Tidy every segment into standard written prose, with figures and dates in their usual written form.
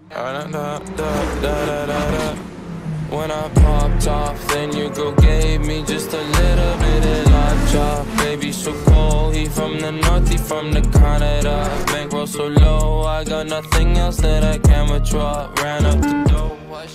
When I popped off, then your girl gave me just a little bit of la chop. Baby, so cold, he from the north, he from the Canada. Bankroll so low, I got nothing else that I can withdraw. Ran up the dough,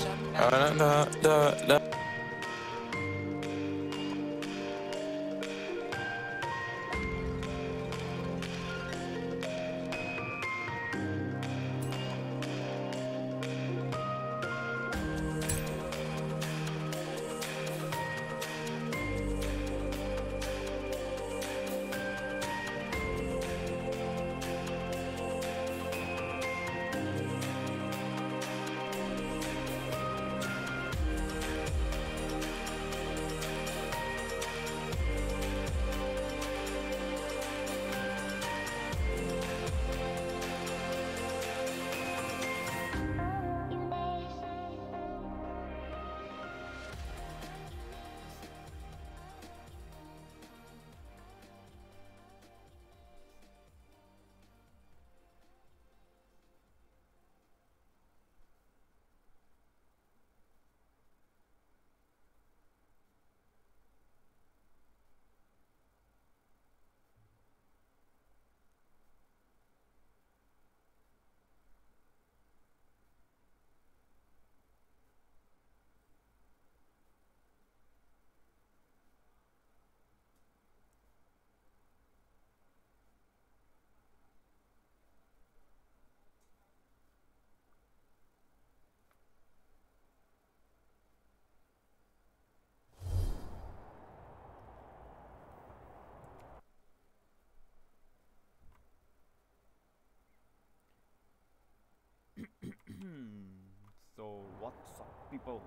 So what's up people?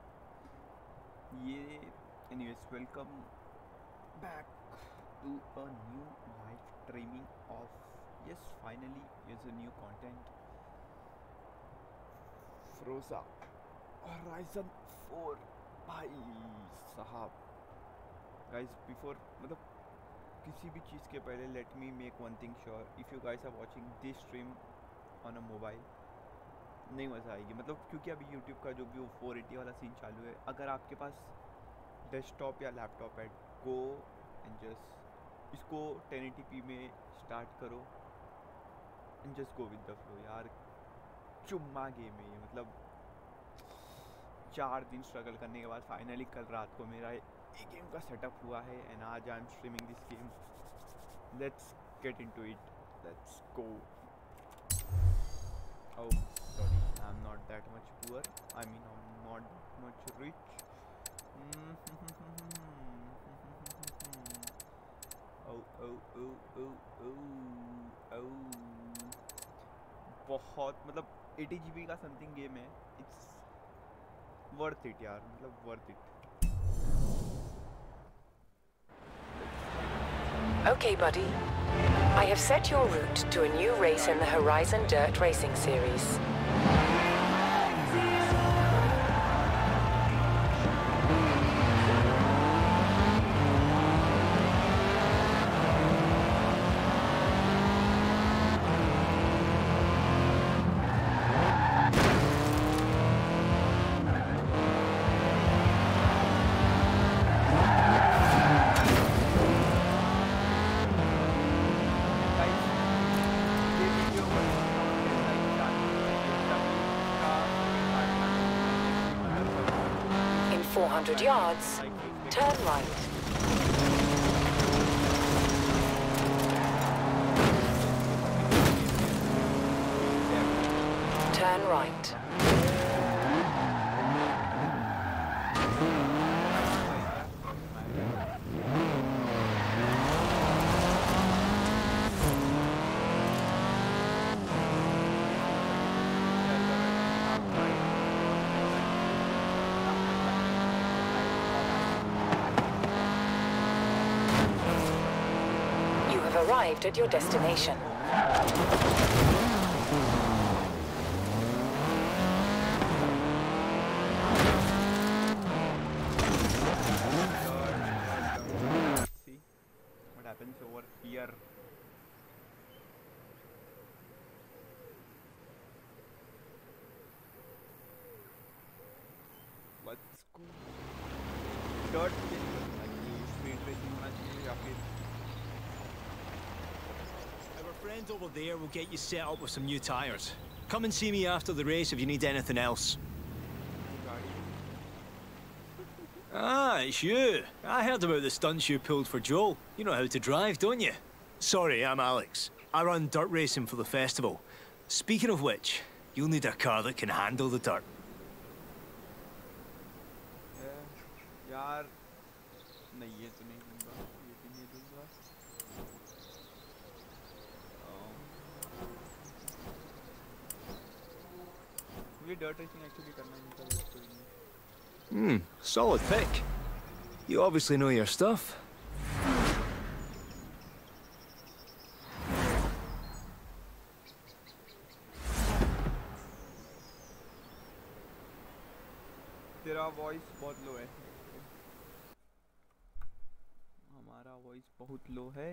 Yeah, anyways, welcome back to a new live streaming of, yes, finally here's a new content, Froza Horizon 4 भाई साहब. Guys, before मतलब किसी भी चीज़ के पहले let me make one thing sure, if you guys are watching this stream on a mobile नहीं मज़ा आएगी, मतलब क्योंकि अभी YouTube का जो भी वो 480 वाला सीन चालू है. अगर आपके पास डेस्कटॉप या लैपटॉप है, गो एंड जस्ट इसको 1080p में स्टार्ट करो and just go with the flow यार. चुम्मा गेम है ये, मतलब 4 दिन स्ट्रगल करने के बाद फाइनली कल रात को मेरा ये गेम का सेटअप हुआ है एंड आज I am streaming this game. Let's get into it, let's go. Oh, sorry, I'm not that much poor. I mean, I'm not that much rich. Oh, oh, oh, oh, oh, oh. बहुत मतलब 80 GB का something game है. It's worth it यार, मतलब worth it. Okay, buddy. I have set your route to a new race in the Horizon Dirt Racing Series. In 400 yards, turn right. Turn right. You have arrived at your destination. See what happens over here. let's go. Dirt पे नहीं करना चाहिए, speed racing होना चाहिए या फिर Our friend over there will get you set up with some new tires. Come and see me after the race if you need anything else. Ah, it's you. I heard about the stunts you pulled for Joel. You know how to drive, don't you? Sorry, I'm Alex. I run dirt racing for the festival. Speaking of which, you'll need a car that can handle the dirt. यार नहीं ये तो नहीं दूंगा, ये भी नहीं दूंगा। मुझे dirt racing actually करना नहीं था, बस कोई नहीं। Solid pick. You obviously know your stuff. तेरा वॉइस बहुत लो है, हमारा वॉइस बहुत लो है।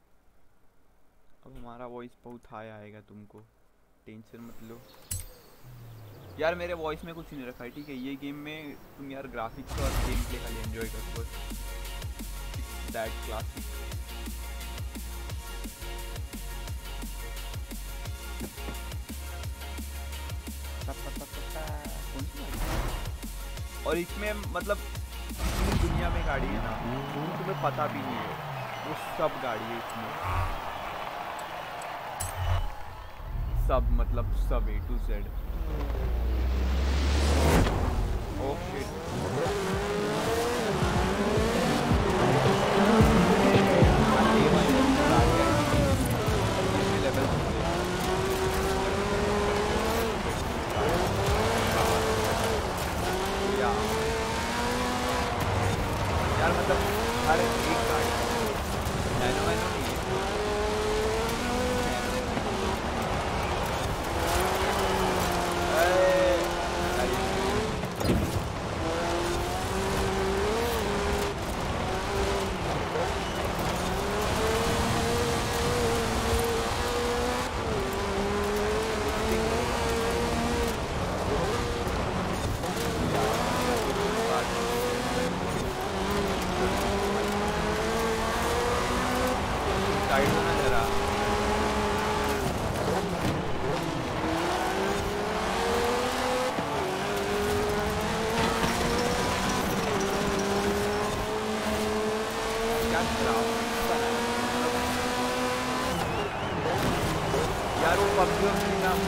अब हमारा वॉइस बहुत हाई आएगा, तुमको टेंशन मत लो यार। मेरे वॉइस में कुछ नहीं रखा है, ठीक है। ये गेम में तुम यार ग्राफिक्स और गेम प्ले खाली एंजॉय करो, दैट क्लासिक। और इसमें मतलब दुनिया में गाड़ी है ना, तुम्हें पता भी नहीं है, वो सब गाड़ी है इसमें, सब मतलब सब A to Z। Oh shit। यार मतलब हर एक गाड़ी नैनो नहीं है। यार वो पबजी अपनी नाम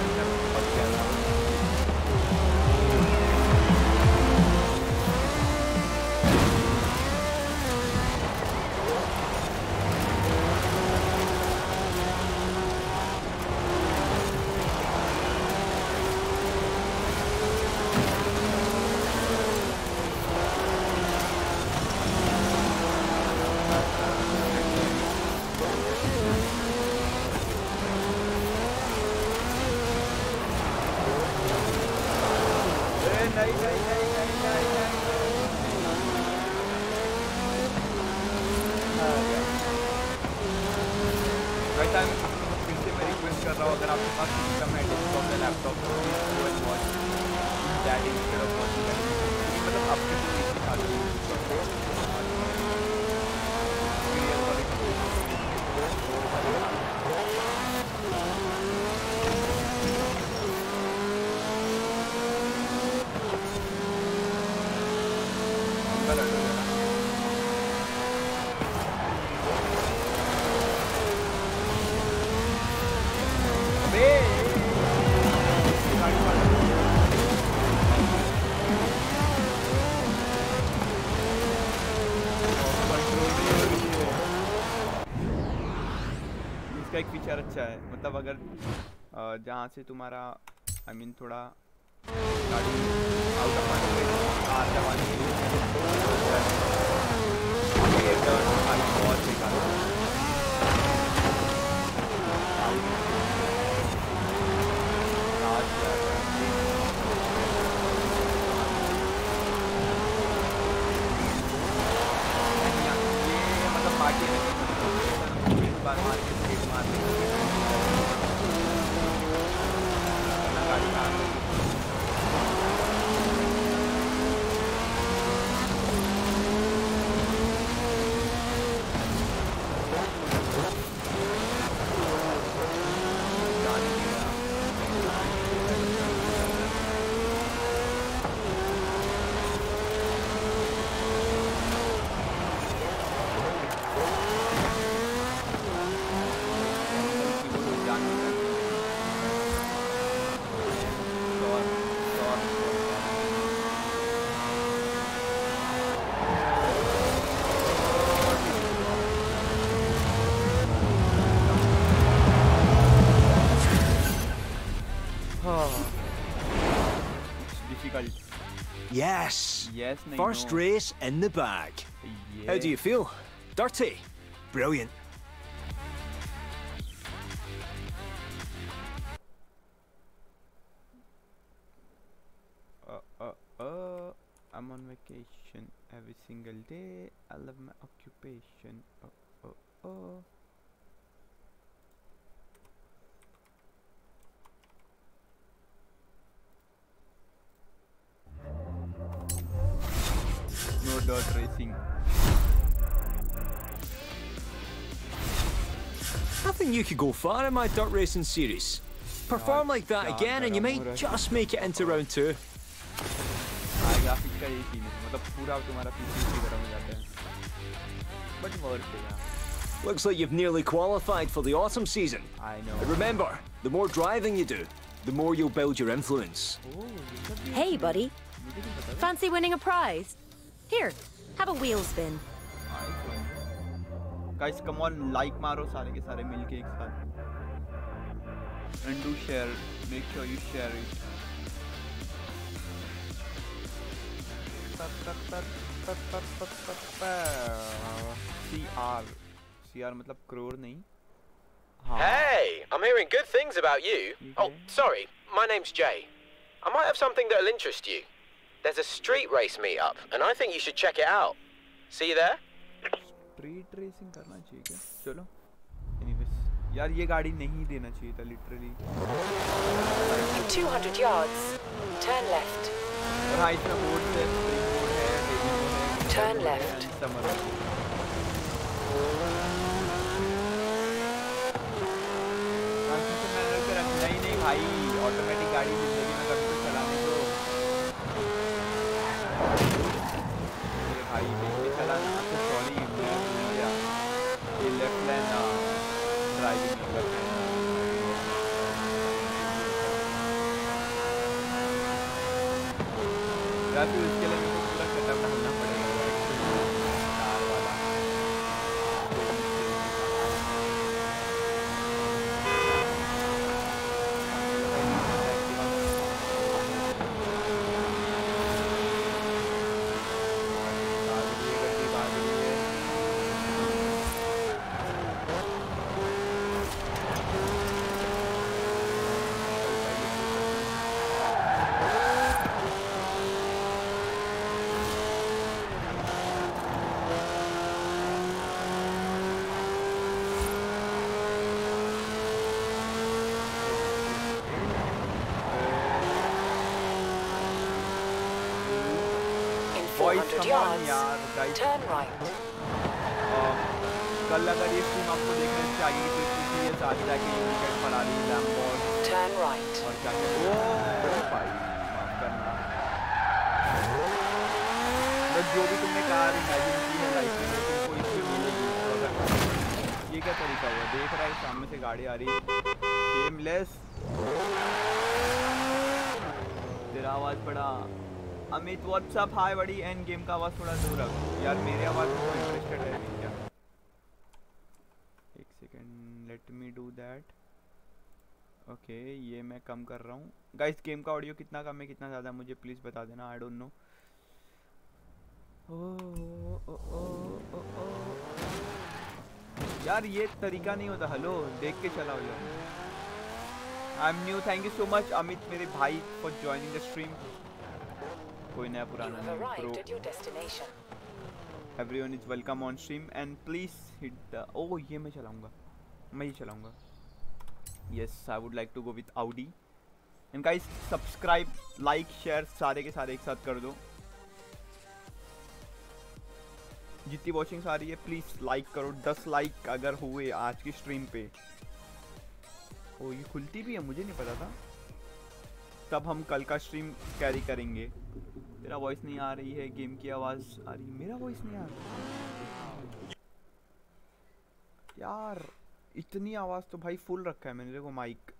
एक फीचर अच्छा है, मतलब अगर जहाँ से तुम्हारा आई मीन थोड़ा गाड़ी आउट ऑफ बहुत बेकार मतलब पार्टी में बार मार के स्पीड मार गाड़ी difficult. Yes. Yes, nahi, First no. race in the bag. Yeah. How do you feel? Dirty? Brilliant. I'm on vacation every single day. I love my occupation. No dirt racing. I think you could go far in my dirt racing series. Perform like that again and you might just make it into round 2. Graphics का यही scene है, मतलब पूरा तुम्हारा PC की तरह हो जाता है, but worth it, yeah. Looks like you've nearly qualified for the autumn season. I know. But remember, the more driving you do, the more you'll build your influence. Hey, buddy. Fancy winning a prize? Here, have a wheel spin. Guys, come on, like मारो सारे के सारे मिलके एक साथ. And do share. Make sure you share it. CR मतलब crore नहीं. Hey, I'm hearing good things about you. Oh, sorry, my name's Jay. I might have something that'll interest you. There's a street race meetup, and I think you should check it out. See you there? Street racing करना चाहिए क्या? चलो. Anyways, यार ये गाड़ी नहीं देना चाहिए था literally. In 200 yards, turn left. और हाँ इसमें बोर्ड है, बोर्ड है, turn left. नहीं भाई, ऑटोमेटिक गाड़ी जिंदगी में कभी तो चलाने दो। ये भाई बेटे चलाना, तो सॉरी मैं भूल गया, ये लेफ्ट लाइन ड्राइविंग नहीं करते हैं। फिर उसके लिए मेरे को पूरा सेटअप ढूंढना पड़ेगा कार वाला। Turn right. कल अगर ये स्ट्रीम आपको देखने से आगे की ट्रिप की है, आगे जाके ये विकेट फरारी लैम्बोर्ड Turn right. और क्या कहते हैं भाई माफ करना, बस जो भी तुमने कार इमेजिन की है लाइफ में तुमको इसमें मिलेगी। तो अगर ये क्या तरीका हुआ, देख रहा है सामने से गाड़ी आ रही, शेमलेस। तेरा आवाज बड़ा अमित व्हाट्सअप हाय बड़ी एंड गेम का आवाज थोड़ा दूर रख यार, मेरे आवाज में इंटरेस्टेड है नहीं क्या? एक second, let me do that. Okay ये मैं कम कर रहा हूँ। गाइस गेम का ऑडियो कितना कम है कितना ज़्यादा मुझे प्लीज़ बता देना, आई डोंट नो। यार ये तरीका नहीं होता, हेलो देख के चलाओ यार। I am new, thank you so much Amit मेरे भाई फॉर ज्वाइनिंग द स्ट्रीम। कोई नया पुराना नहीं, everyone is welcome on stream and please hit the, oh ये मैं चलाऊंगा, मैं ही चलाऊंगा। Yes I would like to go with Audi and guys subscribe like share सारे के सारे एक साथ कर दो। जितनी वॉचिंग्स आ रही है प्लीज लाइक करो, 10 लाइक अगर हुए आज की स्ट्रीम पे। ओ ये खुलती भी है, मुझे नहीं पता था, तब हम कल का स्ट्रीम कैरी करेंगे। तेरा वॉइस नहीं आ रही है, गेम की आवाज़ आ रही है, मेरा वॉइस नहीं आ रहा यार। इतनी आवाज़ तो भाई फुल रखा है मैंने, देखो माइक।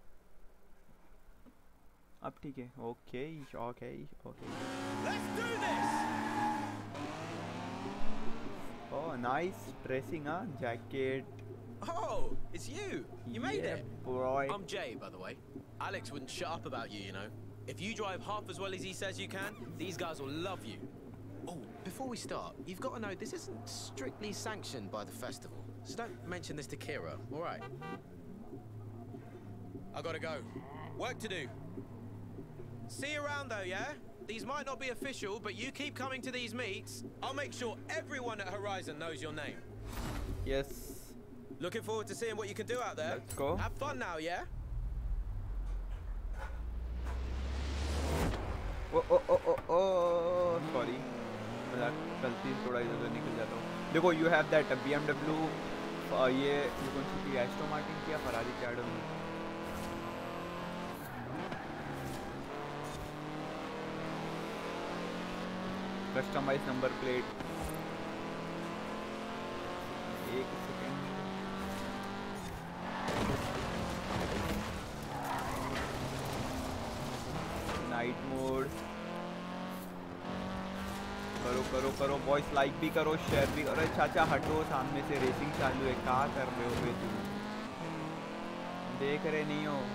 अब ठीक है, okay okay okay. Oh nice dressing, हाँ jacket. Oh, it's you. You made it. Boy. I'm Jay, by the way. Alex wouldn't shut up about you, you know. If you drive half as well as he says you can, these guys will love you. Oh, before we start, you've got to know this isn't strictly sanctioned by the festival. So don't mention this to Kira, all right? I gotta go. Work to do. See you around though, yeah? These might not be official, but you keep coming to these meets. I'll make sure everyone at Horizon knows your name. Yes. Looking forward to seeing what you can do out there. Let's go. Have fun now, yeah? Oh, sorry. मैं गलती से थोड़ा इधर निकल जाता हूँ. देखो, you have that BMW, ये कौन सी थी, एस्टन मार्टिन की या फरारी की, I don't know. Customized number plate. एक सेकेंड. Night mode. करो करो करो बॉयस, लाइक भी करो, शेयर भी. अरे चाचा हटो, सामने से रेसिंग चालू है. क्या कर रहे हो बे तुम? देख रहे नहीं हो?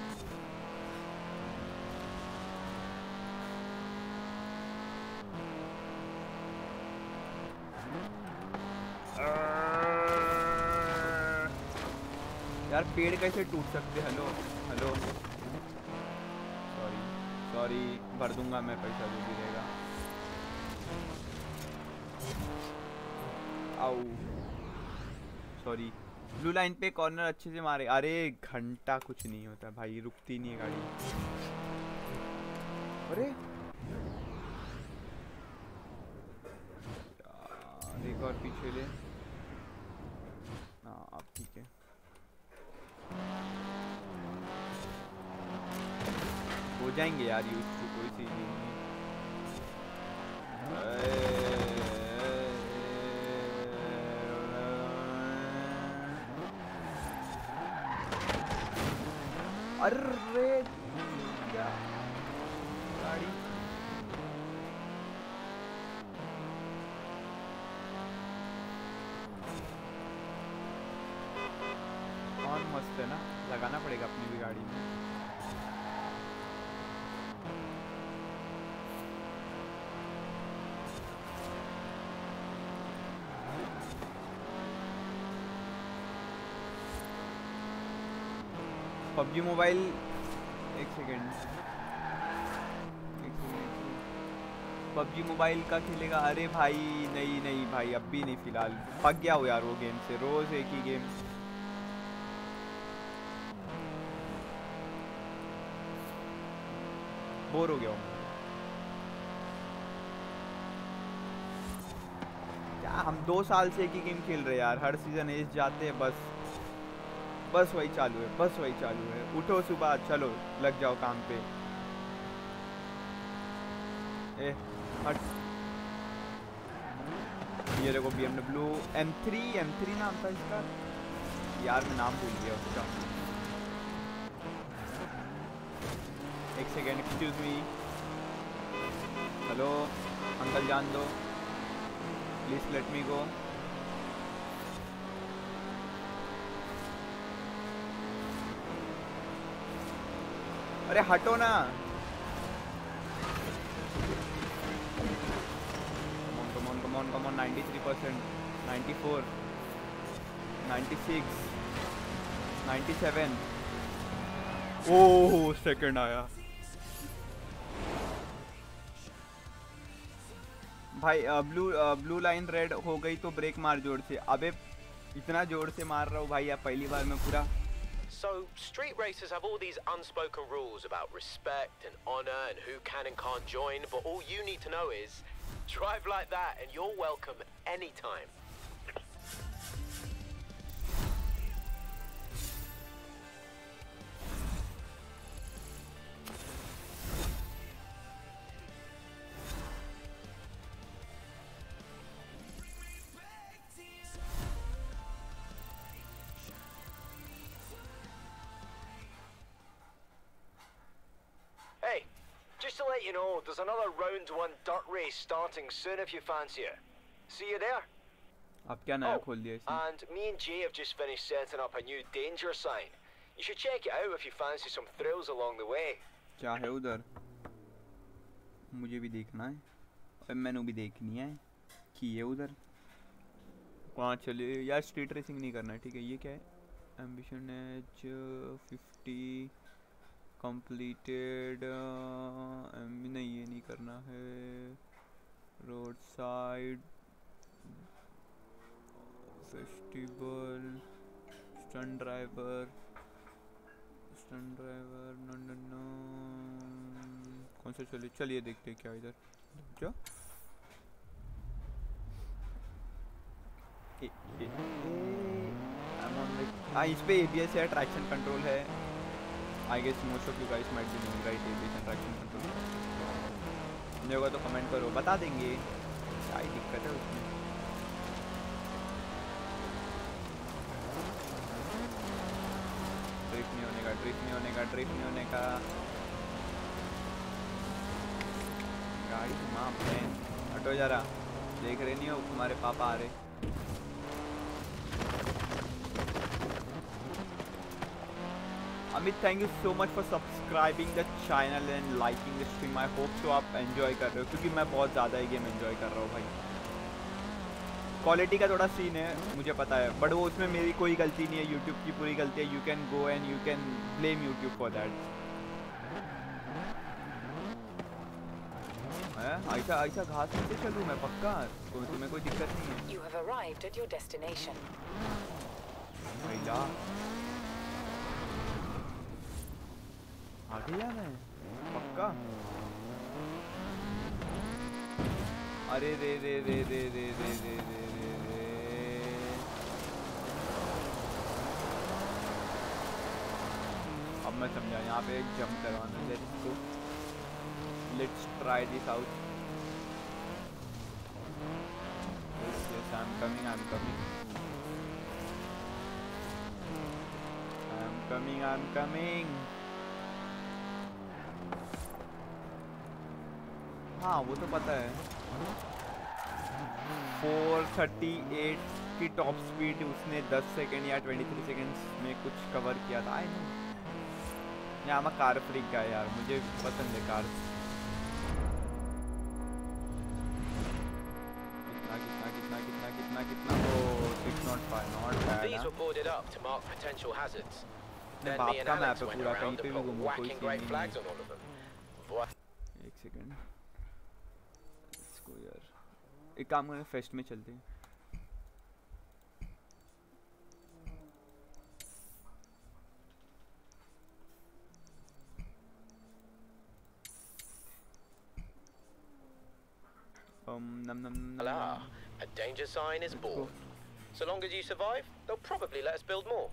यार पेड़ कैसे टूट सकते? हेलो हेलो, सॉरी सॉरी, भर दूंगा मैं पैसा जो भी रहेगा. आओ सॉरी. ब्लू लाइन पे कॉर्नर अच्छे से मारे. अरे घंटा कुछ नहीं होता भाई, रुकती नहीं है गाड़ी. अरे एक और पीछे ले. हाँ अब ठीक है. हो जाएंगे यार यूज टू, कोई चीज नहीं है. अरे क्या गाड़ी. और मस्त है ना, लगाना पड़ेगा अपनी भी गाड़ी में. PUBG मोबाइल, एक सेकेंड, PUBG मोबाइल का खेलेगा? अरे भाई नहीं नहीं भाई, अब भी नहीं फिलहाल. पक गया हो यार वो गेम से, रोज एक ही गेम. बोर हो गया हूँ क्या. हम 2 साल से एक ही गेम खेल रहे यार. हर सीजन एज जाते हैं, बस वही चालू है, बस वही चालू है. उठो सुबह, चलो लग जाओ काम पे. ए हट. ये देखो BMW M3 नाम था इसका यार, मैं नाम भूल गया उसका. एक second, excuse me. Hello uncle, जान दो प्लीज, लेट मी गो. अरे हटो ना. Come on, 93%, 94, 96, 97. ओह सेकंड आया भाई. ब्लू लाइन रेड हो गई तो ब्रेक मार जोर से. अबे इतना जोर से मार रहा हूँ भाई, आप पहली बार में पूरा. So, street racers have all these unspoken rules about respect and honor and who can and can't join, but all you need to know is drive like that and you're welcome anytime. Hey, just to let you know, there's another round 1 dirt race starting soon if you fancy it. See you there. अब क्या नया खोल दिया इसने? And me and Jay have just finished setting up a new danger sign. You should check it out if you fancy some thrills along the way. क्या है उधर? मुझे भी देखना है और मैंने भी देखनी है कि ये उधर कहाँ चले यार। स्ट्रीट रेसिंग नहीं करना है ठीक है। ये क्या है? Ambition age 50 completed. नहीं ये नहीं करना है। Road side festival stunt driver no no no. कौन सा चलिए चलिए देखते क्या इधर क्या। इस पे ABS है, ट्रैक्शन कंट्रोल है। I guess most of you guys might be knowing right ABS and traction control. नहीं होगा तो कमेंट करो, बता देंगे क्या ही दिक्कत है उसमें। ड्रिफ्ट नहीं होने का, ड्रिफ्ट नहीं होने का, ड्रिफ्ट नहीं होने का। गाड़ी माँ बहन हटो जरा, देख रहे नहीं हो तुम्हारे पापा आ रहे। Amit thank you so much for subscribing the channel and liking the stream. I hope so आप एंजॉय कर रहे हो क्योंकि मैं बहुत ज़्यादा ही गेम एंजॉय कर रहा हूँ भाई। क्वालिटी का थोड़ा सीन है मुझे पता है, बट वो उसमें मेरी कोई गलती नहीं है, यूट्यूब की पूरी गलती है। You can go and you can blame YouTube for that. ऐसा ऐसा घास में से चलूँ मैं पक्का, तुम्हें कोई दिक्कत नहीं है। You have arrived at your destination. भैया आगे जाना है पक्का। अरे रे रे रे रे रे रे रे रे रे रे। अब मैं समझा यहाँ पे जंप करवाना। Let's try this out. yes I'm coming I'm coming। हाँ वो तो पता है। 438 की टॉप स्पीड उसने 10 सेकेंड या 23 सेकेंड्स में कुछ कवर किया था। आई नो यहाँ मैं कार फ्रीक का यार, मुझे पसंद है कार। कितना ओ 605 not bad. These were boarded up to mark potential hazards. Then बाप me and का मैप Alex है went पूरा, around कहीं पे and भी put घूमो कोई whacking सीन great नहीं flags है। on all of them. एक सेकंड इसको यार एक काम करें, फेस्ट में चलते हैं। Voila, a danger sign is born. So long as you survive, they'll probably let us build more.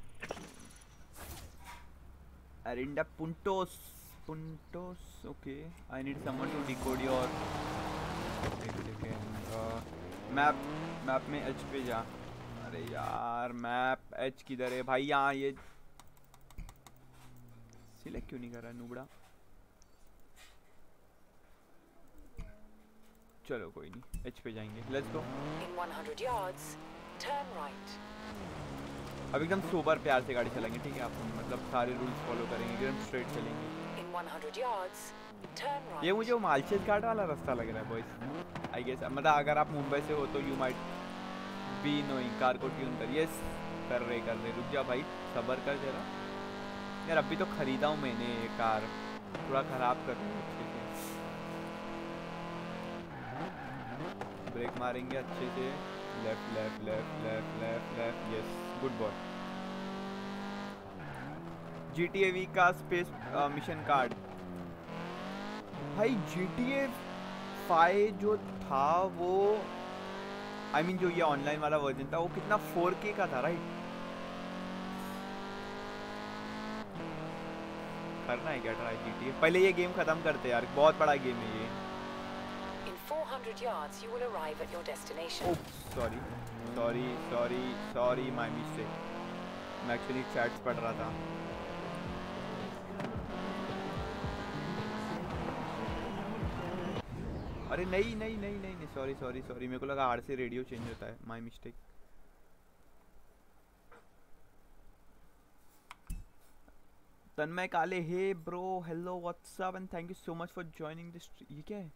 Arinda Puntos. Okay. I need someone to decode your. Map में H पे जा। अरे यार मैप H किधर है भाई? यहाँ ये सिलेक्ट क्यों नहीं कर रहा नूबड़ा? चलो कोई नहीं, H पे जाएंगे। Let's go. In 100 yards, turn right. अब एकदम सोबर प्यार से गाड़ी चलाएंगे ठीक है? आपको मतलब सारे रूल्स फॉलो करेंगे, एकदम स्ट्रेट चलेंगे। In 100 yards, turn right. ये मुझे मालचेज घाट वाला रास्ता लग रहा है बॉयज। आई गेस मतलब अगर आप मुंबई से हो तो you might be knowing car को ट्यून कर। यस कर रहे रुक जा भाई, सब्र कर जरा यार। अभी तो खरीदा हूँ मैंने ये कार, थोड़ा ख़राब कर रही अच्छे से। ब्रेक मारेंगे अच्छे से। Left left left left left left. Yes good boy. GTA V का स्पेस मिशन कार्ड भाई। GTA 5 जो था वो I mean जो ये ऑनलाइन वाला वर्जन था वो कितना 4K का था राइट? करना है क्या ट्राई GTA? पहले ये गेम खत्म करते यार, बहुत बड़ा गेम है ये। In 400 yards, you will arrive at your destination. Oops, sorry, my mistake. मैं एक्चुअली चैट्स पढ़ रहा था। अरे नहीं सॉरी मेरे को लगा आर से रेडियो चेंज होता है। My mistake. Tanmay Kale, hey bro, hello whatsapp and thank you so much for joining this. ये क्या है?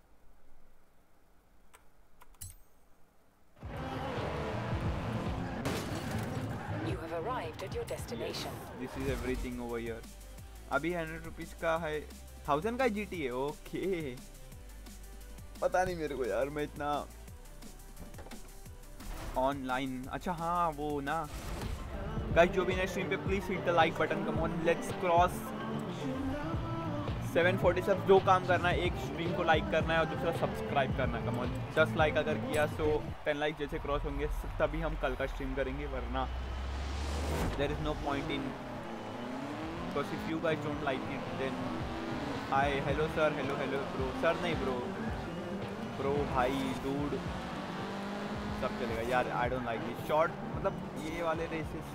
You have arrived at your destination. This is everything over here. अभी 100 रुपीज का है, 1000 का जीटी है। ओके, पता नहीं मेरे को यार, मैं इतना ऑनलाइन। अच्छा हाँ वो ना गाइस, जो भी नए स्ट्रीम पे please hit the like button. Come on, let's cross 740 सब। दो काम करना है, एक स्ट्रीम को लाइक करना है और दूसरा सब्सक्राइब करना है। कम ऑन, 10 लाइक अगर किया तो 10 लाइक जैसे क्रॉस होंगे तभी हम कल का स्ट्रीम करेंगे, वरना there is no point in, because if you guys don't like it then. Hi, hello sir, hello hello bro, sir नहीं ब्रो, ब्रो भाई, डूड सब चलेगा यार। I don't like this short, मतलब ये वाले रेसेस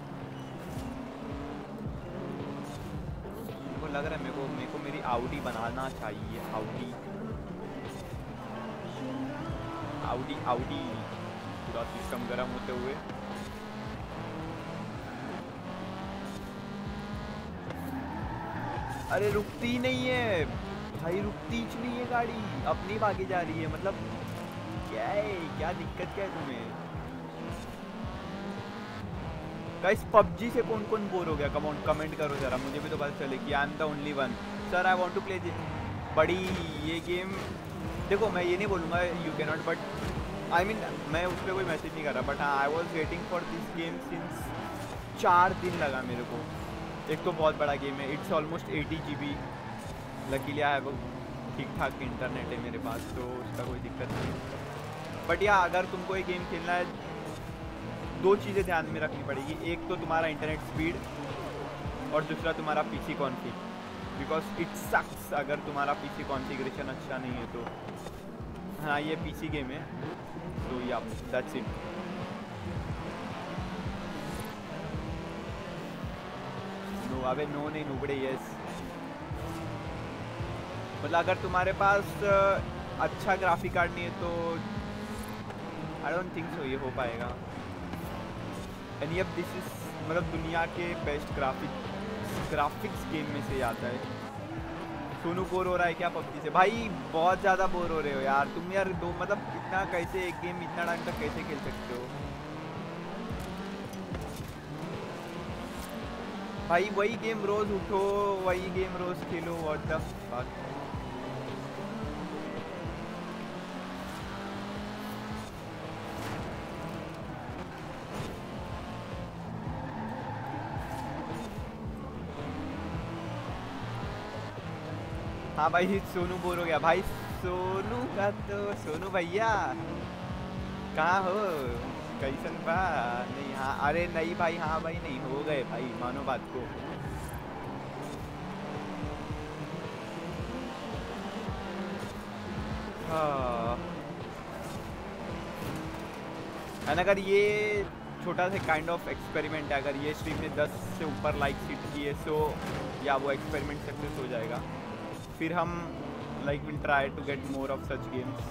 मेरे को लग रहा है, मेरे को मेरी आउडी बनाना चाहिए। आउडी आउडी आउडी, पूरा सिस्टम गर्म होते हुए। अरे रुकती नहीं है भाई, रुकती ही नहीं है गाड़ी, अपनी भागी जा रही है। मतलब क्या है, क्या दिक्कत क्या है तुम्हें गाइस? पबजी से कौन कौन बोर हो गया? कमेंट करो जरा, मुझे भी तो पता चले कि I am the only one. Sir I want to play this. बड़ी ये गेम, देखो मैं ये नहीं बोलूँगा you can not, but I mean मैं उस पर कोई मैसेज नहीं कर रहा, बट हाँ I was waiting for this game since 4 दिन लगा मेरे को। एक तो बहुत बड़ा गेम है, it's almost 80 GB। Luckily I have ठीक ठाक इंटरनेट है मेरे पास, तो उसका कोई दिक्कत नहीं। बट या अगर तुमको ये गेम खेलना है, 2 चीज़ें ध्यान में रखनी पड़ेगी। एक तो तुम्हारा इंटरनेट स्पीड और दूसरा तुम्हारा PC config, because it sucks अगर तुम्हारा पीसी कॉन्फ़िगरेशन अच्छा नहीं है तो। हाँ ये पीसी गेम है, तो या दैट्स इट। नो, अबे नो नहीं, नुबड़े यस। मतलब अगर तुम्हारे पास अच्छा ग्राफिक कार्ड नहीं है तो आई डोंट थिंक सो ये हो पाएगा। एंड ये दिस इज मतलब दुनिया के बेस्ट ग्राफिक्स गेम में से आता है। सोनू बोर हो रहा है क्या पबजी से? भाई बहुत ज़्यादा बोर हो रहे हो यार तुम यार। दो मतलब इतना कैसे एक गेम इतना टाइम तक कैसे खेल सकते हो भाई? वही गेम रोज उठो, वही game rose Khelo, what the fuck. हाँ भाई सोनू बोर हो गया भाई। सोनू का तो सोनू भैया कहाँ हो, कैसन बा? नहीं हाँ, अरे नहीं भाई, हाँ भाई नहीं, हो गए भाई, मानो बात को। हाँ एंड अगर ये छोटा सा काइंड ऑफ एक्सपेरिमेंट है, अगर ये स्ट्रीम में 10 से ऊपर लाइक हिट किए सो या वो एक्सपेरिमेंट सक्सेस हो जाएगा। फिर हम like will try to get more of such games.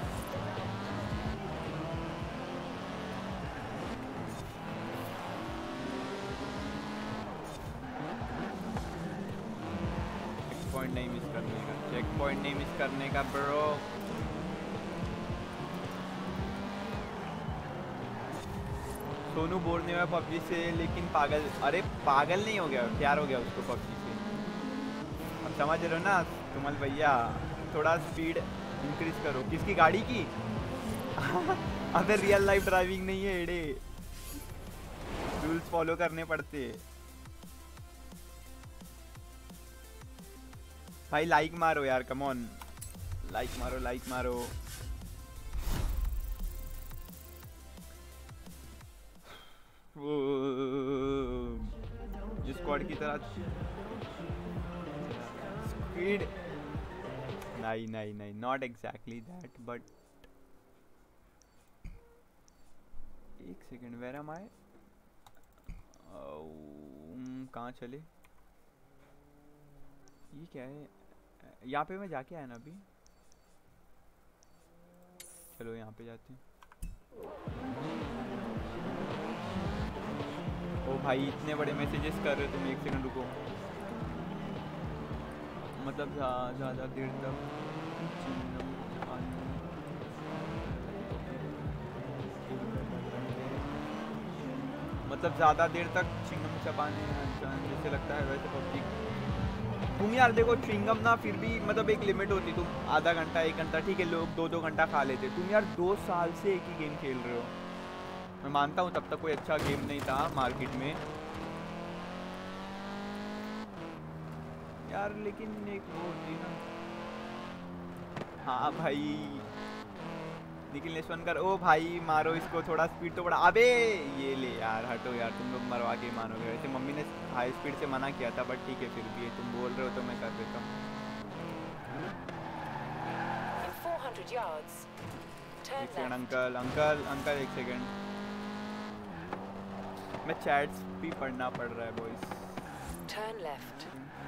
Checkpoint नहीं मिस करने का, चेक पॉइंट नहीं मिस करने का ब्रो। सोनू बोर नहीं हुआ पबजी से, लेकिन पागल, अरे पागल नहीं हो गया, प्यार हो गया उसको पबजी से। अब समझ रहे हो ना तुमल भैया, थोड़ा स्पीड इंक्रीज करो। किसकी गाड़ी की? अबे रियल लाइफ ड्राइविंग नहीं है एड़े, रूल्स फॉलो करने पड़ते। भाई लाइक मारो यार, कम ऑन, लाइक मारो, लाइक मारो। वो जिस स्क्वाड की तरह स्पीड, नहीं नहीं नहीं, नॉट एग्जैक्टली दैट, बट एक सेकेंड, वेयर एम आई? कहाँ चले? ये क्या है? यहाँ पे मैं जाके आया ना अभी। चलो यहाँ पे जाते हैं। ओ भाई इतने बड़े मैसेजेस कर रहे हो तुम, एक सेकंड रुको। मतलब ज़्यादा देर तक मतलब ज़्यादा देर तक चिंगम चबाने जैसे लगता है वैसे पबजी। तुम यार देखो चिंगम ना फिर भी मतलब एक लिमिट होती, तुम आधा घंटा 1 घंटा ठीक है, लोग 2-2 घंटा खा लेते। तुम यार 2 साल से एक ही गेम खेल रहे हो। मैं मानता हूँ तब तक कोई अच्छा गेम नहीं था मार्केट में यार, लेकिन एक वो होती ना। हाँ भाई लेकिन लेसन कर। ओ भाई मारो इसको, थोड़ा स्पीड तो बढ़ा। अबे ये ले यार, हटो यार, तुम लोग मरवा के मानोगे। वैसे मम्मी ने हाई स्पीड से मना किया था बट ठीक है, फिर भी तुम बोल रहे हो तो मैं कर देता हूँ। 400 yards. एक सेकंड अंकल अंकल अंकल, एक सेकंड, मैं चैट्स भी पढ़ना पड़ रहा है boys. Turn left.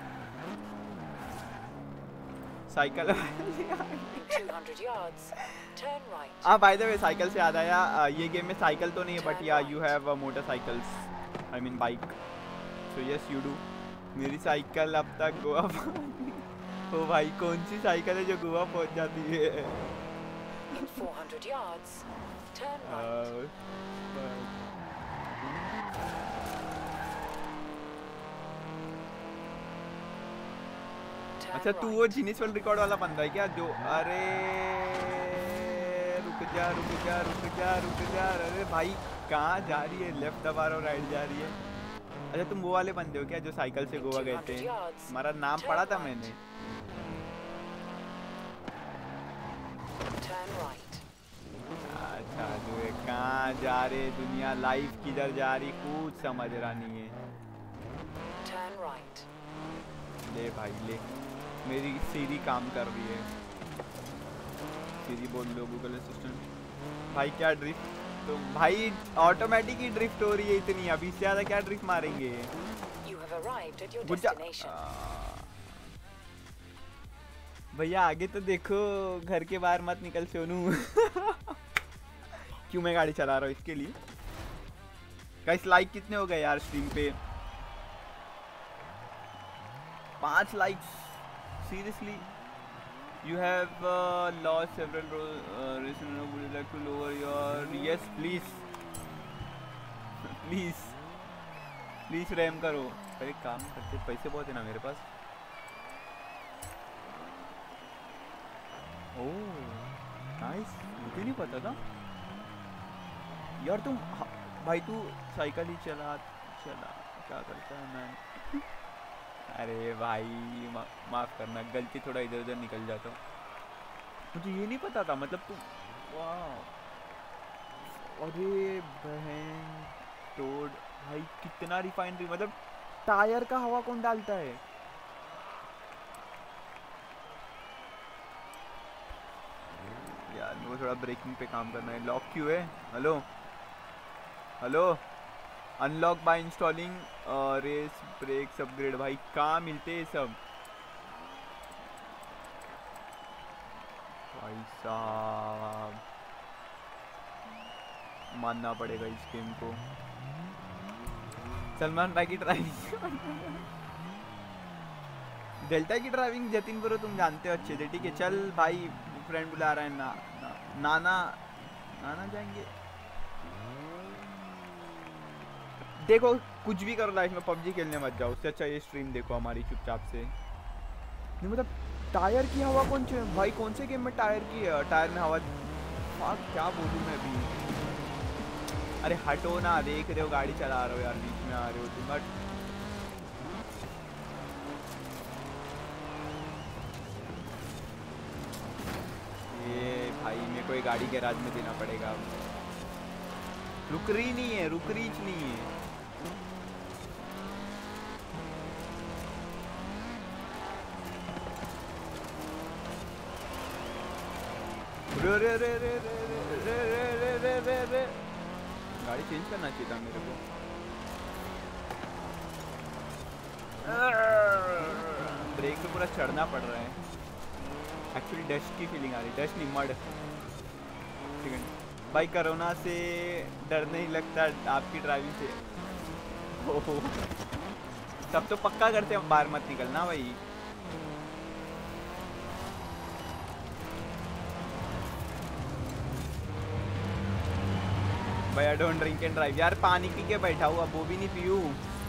Cycle 200 yards. Turn right. हाँ बाय द वे साइकिल से याद आया, ये गेम में साइकिल तो नहीं है but yeah you have motorcycles, I mean bike, so yes you do. मेरी साइकिल अब तक गोवा ओ भाई कौन सी साइकिल है जो गोवा पहुंच जाती है? 400 yards. Turn right. अच्छा तू वो जीनिस वर्ल्ड रिकॉर्ड वाला बंदा है क्या जो? अरे रुक जा रुक जा रुक जा रुक जा। अरे भाई कहाँ जा रही है? लेफ्ट दबा रहा हो, राइट जा रही है। अच्छा तुम वो वाले बंदे हो क्या जो साइकिल से गोवा गए थे? हमारा नाम पढ़ा था मैंने। अच्छा जो कहाँ जा रहे, दुनिया लाइफ किधर जा रही, कुछ समझ रहा नहीं है। ले भाई ले, मेरी सीरी काम कर रही है। सीरी बोल लो गूगल असिस्टेंट। भाई क्या ड्रिफ्ट, तो भाई ऑटोमेटिक ही ड्रिफ्ट हो रही है इतनी, अभी से ज़्यादा क्या ड्रिफ्ट मारेंगे? भैया आगे तो देखो, घर के बाहर मत निकल सोनू। क्यों मैं गाड़ी चला रहा हूँ इसके लिए। गाइस लाइक कितने हो गए यार स्ट्रीम पे? 5 likes. Seriously, you have lost several reasons. Would you like to lower your? Yes, please, please, please ram करो। अरे काम करते, पैसे बहुत है ना मेरे पास। ओह नाइस, मुझे नहीं पता था यार। तुम भाई तू साइकिल ही चला क्या करता है मैन? अरे भाई माफ़ करना, गलती थोड़ा इधर उधर निकल जाता हूँ, मुझे ये नहीं पता था। मतलब तुम वाह, अरे बहन तोड़ भाई, कितना रिफाइनरी, मतलब टायर का हवा कौन डालता है? यार मेरे को थोड़ा ब्रेकिंग पे काम करना है। लॉक क्यों है? Hello hello, unlock by installing race brakes upgrade. भाई कहाँ मिलते हैं सब भाई साहब, मानना पड़ेगा इस गेम को। सलमान भाई की ड्राइविंग डेल्टा की ड्राइविंग जतिन ब्रो तुम जानते हो अच्छे से, ठीक है। चल भाई फ्रेंड बुला रहा है नाना जाएंगे। देखो कुछ भी करो लाइफ में, पबजी खेलने मत जाओ, उससे अच्छा ये स्ट्रीम देखो हमारी चुपचाप से। नहीं मतलब टायर की हवा कौन सी भाई, कौन से गेम में टायर में हवा? क्या बोलूँ मैं अभी? अरे हटो ना, देख रहे हो गाड़ी चला रहे हो यार, बीच में आ रहे हो तुम। बट ये भाई मेरे को ये गाड़ी गैराज में देना पड़ेगा। रुक रही नहीं है। रे गाड़ी चेंज करना चाहिए था मेरे को। ब्रेक पे पूरा चढ़ना पड़ रहा है। एक्चुअली डस्ट की फीलिंग आ रही है, डस्ट नहीं मड। ठीक है भाई, कोरोना से डर नहीं लगता आपकी ड्राइविंग से। ओहो तब तो पक्का करते हैं बाहर मत निकलना भाई। भाई I don't drink and drive. यार पानी पी के बैठा हूँ, अब वो भी नहीं पीऊँ।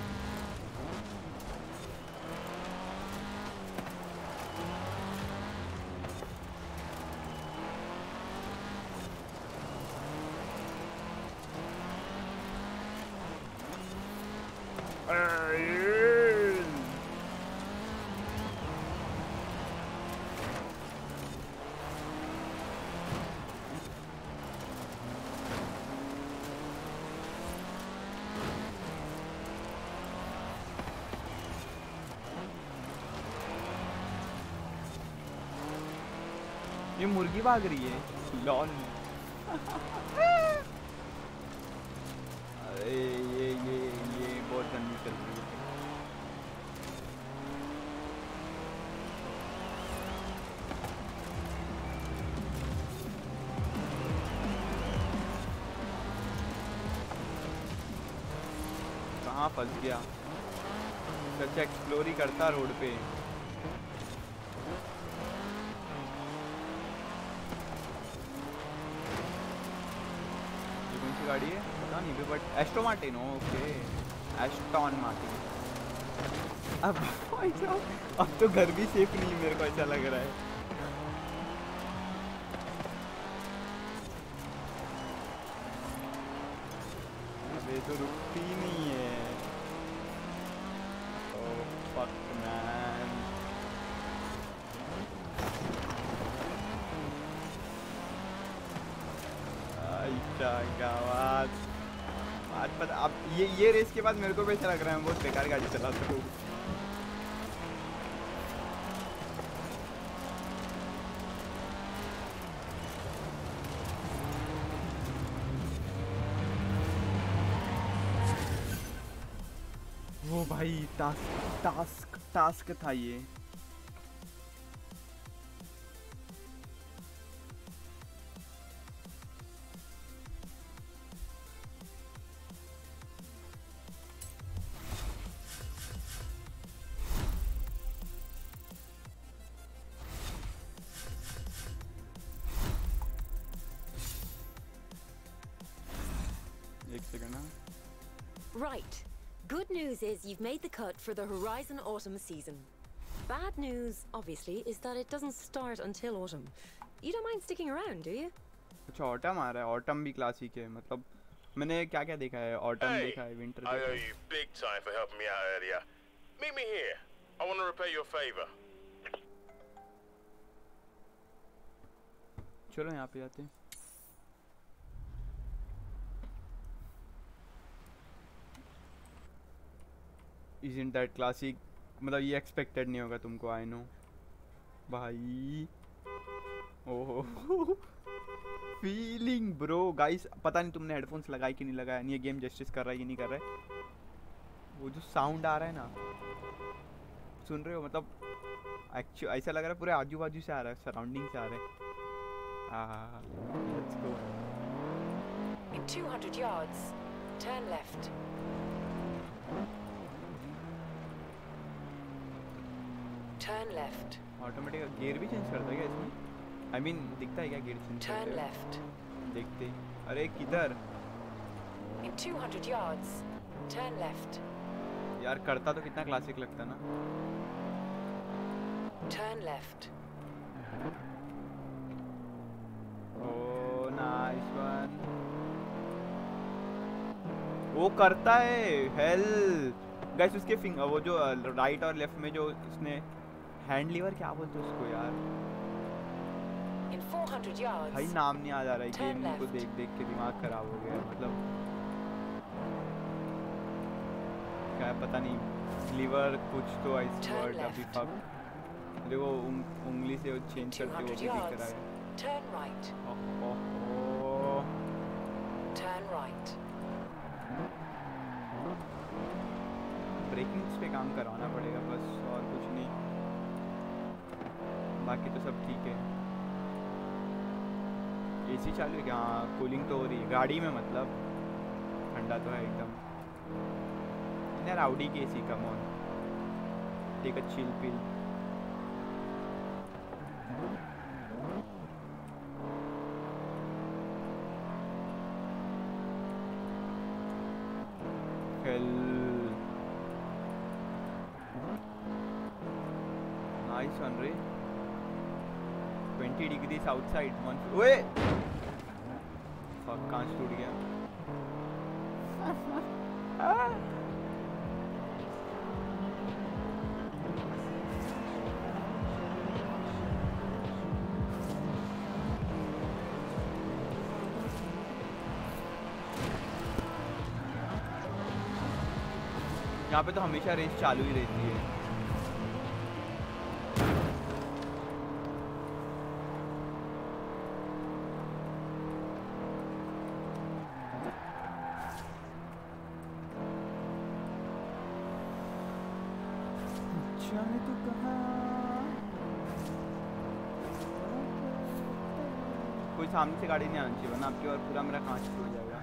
ये मुर्गी भाग रही है लॉन। अरे ये बहुत गंदी चल रही है। कहाँ फंस गया? अच्छा एक्सप्लोर ही करता रोड पे। गाड़ी है पता नहीं, but Aston Martin. Okay Aston Martin. अब तो घर भी सेफ नहीं है, मेरे को ऐसा लग रहा है। ये तो रुकती नहीं है। Oh fuck man. आज पता अब ये रेस के बाद मेरे को भी ऐसा लग रहा है मैं बहुत बेकार गाड़ी चलाता हूँ। वो भाई टास्क था ये। Right. Good news is you've made the cut for the Horizon Autumn season. Bad news, obviously, is that it doesn't start until autumn. You don't mind sticking around, do you? अच्छा autumn आ रहा है। Autumn भी classic है, मतलब मैंने क्या क्या देखा है। ऑटम देखा है, विंटर देखा है। I owe you big time for helping me out earlier. Meet me here. I want to repay your favor. चलो यहाँ पे जाते हैं। Isn't that classic? मतलब ये एक्सपेक्टेड नहीं होगा तुमको, आई नो भाई। ओहो फीलिंग ब्रो। गाइस पता नहीं तुमने हेडफोन्स लगाई कि नहीं लगाया, नहीं ये गेम जस्टिस कर रहा है कि नहीं कर रहा है। वो जो साउंड आ रहा है ना, सुन रहे हो? मतलब एक्चुअली ऐसा लग रहा है पूरे आजू बाजू से आ रहा है, सराउंडिंग से आ रहा है। Let's go. In 200 yards, turn left. Turn left. Automatic gear भी चेंज करता है क्या इसमें? I mean, दिखता है क्या गियर चेंज? Turn left. देखते। अरे किधर? In 200 yards, turn left. यार करता तो कितना क्लासिक लगता ना। Turn left. Oh nice one. वो करता है हेल गाइस। उसके फिंगर वो जो राइट और लेफ्ट में जो उसने हैंड लीवर क्या बोलते हैं उसको यार? In 400 yards. भाई नाम नहीं याद आ रहा है। गेम को देख देख के दिमाग खराब हो गया। मतलब क्या पता नहीं, लीवर कुछ तो ऐसा वर्ड अभी फक। देखो उंगली से चेंज करते वो भी दिख रहा है। Turn right. Turn right. Brakings पे काम करवाना पड़ेगा बस, और कुछ नहीं। बाकी तो सब ठीक है। एसी चालू है क्या? हाँ कूलिंग तो हो रही है गाड़ी में, मतलब ठंडा तो है एकदम। यार आउडी की AC come on, take a chill pill. sunray 20 degrees outside 1 ओए fuck कांच टूट गया यहाँ पे तो हमेशा रेस चालू ही रहती है। जाने तू कहाँ कोई सामने से गाड़ी नहीं आनी चाहिए वरना आपकी और पूरा मेरा कांच टूट जाएगा।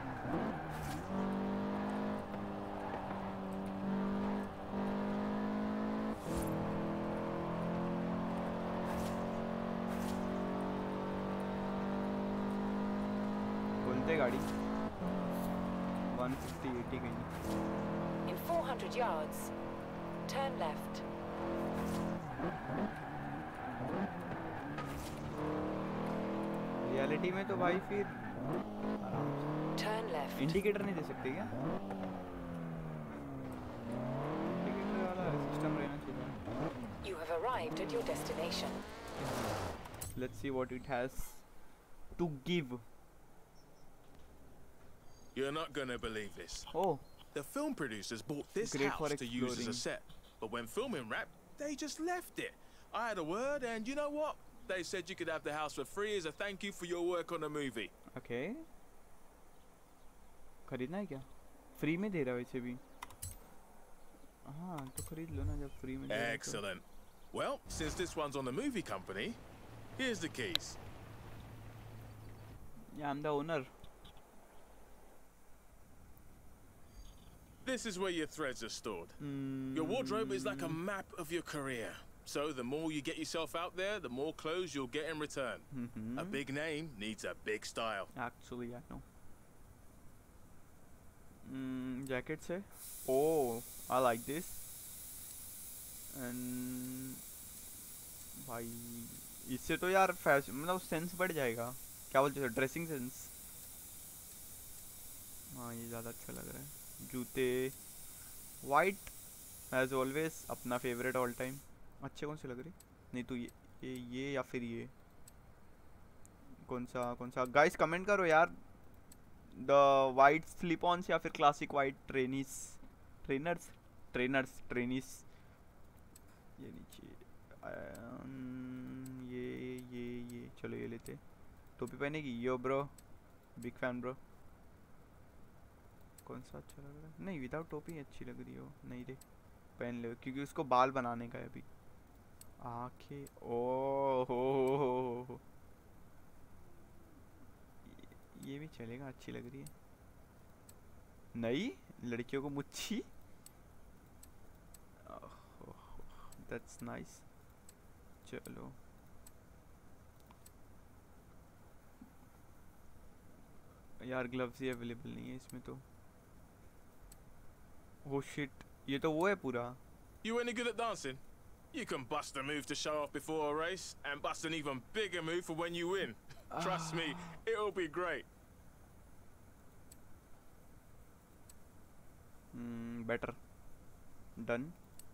गाड़ी 150 80 गई। In 400 yards, turn left. Reality में तो भाई फिर Turn left. इंडिकेटर नहीं दे सकते क्या? इंडिकेटर वाला सिस्टम रहना चाहिए। You have arrived at your destination. Let's see what it has to give. You're not gonna believe this. Oh. The film producers bought this Great for house to use as a exploring. set, but when filming wrapped, they just left it. I had a word, and you know what? They said you could have the house for free as a thank you for your work on the movie. Okay. खरीदना है क्या? Free में दे रहा है वैसे भी। हाँ तो खरीद लो ना जब फ्री में दे रहा है तो। Excellent. Well, since this one's on the movie company, here's the keys. Yeah, I'm the owner. This is where your threads are stored. Your wardrobe is like a map of your career. So the more you get yourself out there, the more clothes you'll get in return. A big name needs a big style. Actually, I know. Jackets है. Oh, I like this. And भाई इससे तो यार fashion मतलब sense बढ़ जाएगा. क्या बोलते हो ड्रेसिंग सेंस? हाँ ये ज़्यादा अच्छा लग रहा है. जूते वाइट एज ऑलवेज अपना फेवरेट ऑल टाइम. अच्छे कौन से लग रहे? नहीं तो ये या फिर ये कौन सा गाइस कमेंट करो यार. द वाइट स्लिप ऑन्स या फिर क्लासिक वाइट ट्रेनर्स ये नीचे ये चलो ये लेते. टोपी पहनेगी yo bro big fan bro. कौन सा अच्छा लग रहा है? नहीं विदाउट टोपी अच्छी लग रही हो. नहीं रे पहन ले क्योंकि उसको बाल बनाने का है अभी. आंखें ओ हो ये भी चलेगा. अच्छी लग रही है. नहीं लड़कियों को मुच्छी. That's nice. चलो यार ग्लव्स ही अवेलेबल नहीं है इसमें तो. Oh shit, ये तो वो है पूरा. You any good at dancing? You can bust a move to show off before a race, and bust an even bigger move for when you win. Trust me, it'll be great. Better. Done.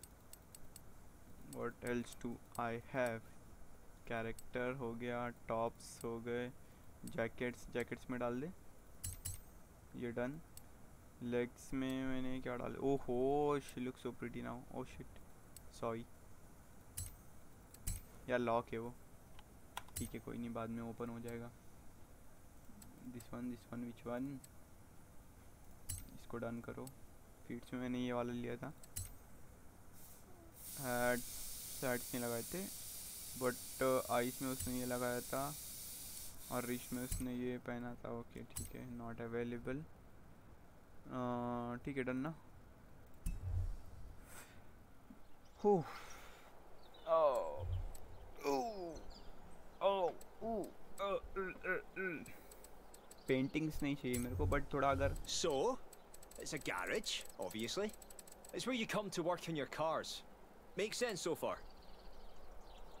What else do I have? Character हो गया, tops हो गए, jackets में डाल दे. ये done. Legs में मैंने क्या डाला? ओहो she look so pretty now. Oh shit sorry यार लॉक है वो. ठीक है कोई नहीं बाद में ओपन हो जाएगा. This one which one. इसको डन करो. फीट्स में मैंने ये वाला लिया था. हेड्स नहीं लगाए थे बट आइस में उसने ये लगाया था और रिस्ट में उसने ये पहना था. ओके ठीक है नॉट अवेलेबल. ठीक है डन ना. पेंटिंग्स नहीं चाहिए मेरे को बट थोड़ा अगर. So, it's a garage, obviously. It's where you come to work on your cars. Makes sense so far.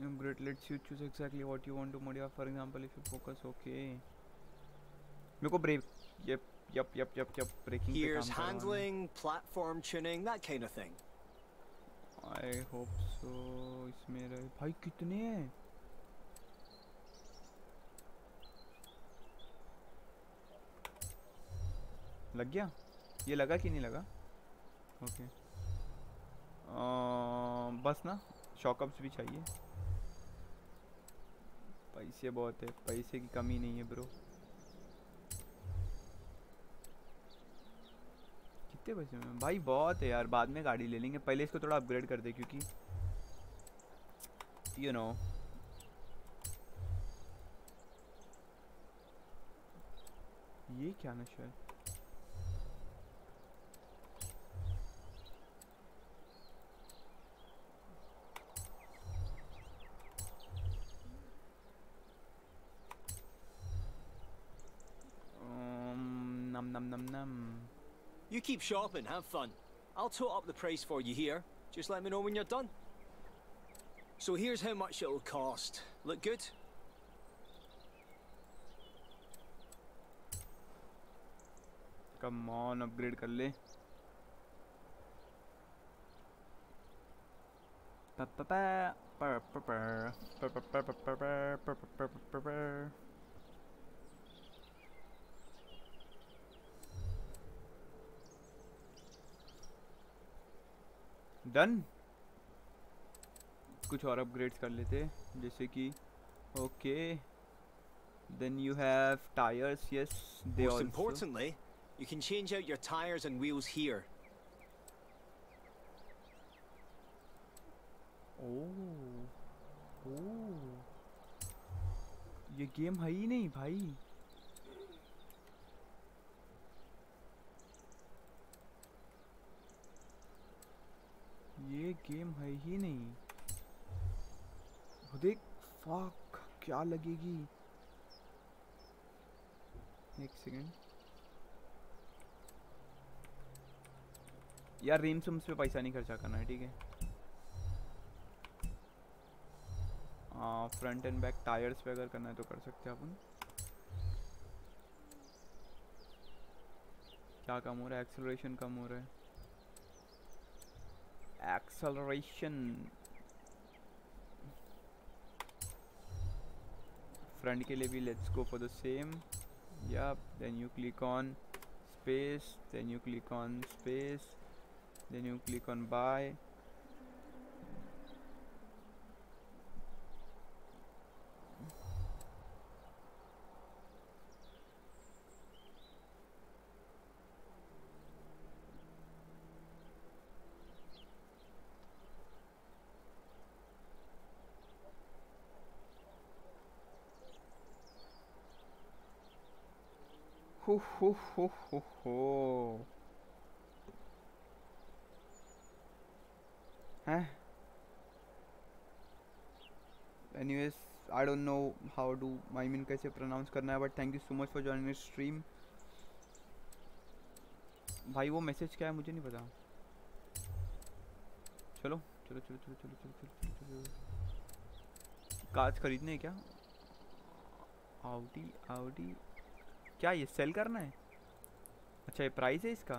Great, let's you choose exactly what you want to modify. For example, if you focus, okay. मेरे को break. Yep. Breaking. Here's handling, platform tuning, that kind of thing. I hope so. इसमें रहे भाई कितने हैं? लग गया? ये लगा कि नहीं लगा? ओके। बस ना शॉकअप्स भी चाहिए। पैसे बहुत है, पैसे की कमी नहीं है ब्रो। कितने पैसे में भाई? बहुत है यार, बाद में गाड़ी ले लेंगे, पहले इसको थोड़ा अपग्रेड कर दे क्योंकि यू नो ये क्या नशा है? Num. You keep shopping, have fun. I'll tote up the price for you here. Just let me know when you're done. So here's how much it'll cost. Look good? Come on, upgrade कर ले. Done. कुछ और upgrades कर लेते जैसे कि okay then you have tyres. Yes they Most importantly, you can change out your tires and wheels here. ये game है ही नहीं भाई. ये गेम है ही नहीं. देख फक क्या लगेगी. एक सेकेंड यार, रिम्स पे पैसा नहीं खर्चा करना है, ठीक है. फ्रंट एंड बैक टायर्स पे अगर करना है तो कर सकते हैं अपन. क्या कम हो रहा है? एक्सेलरेशन कम हो रहा है. Acceleration. Front के लिए भी let's go for the same. Yep. Then you click on space. Then you click on space. Then you click on buy. हो. Anyways, I don't know how to कैसे pronounce करना है, but thank you so much for joining this stream. भाई वो message क्या है मुझे नहीं पता. चलो कांच खरीदने क्या? आउडी क्या ये सेल करना है? अच्छा ये प्राइस है इसका.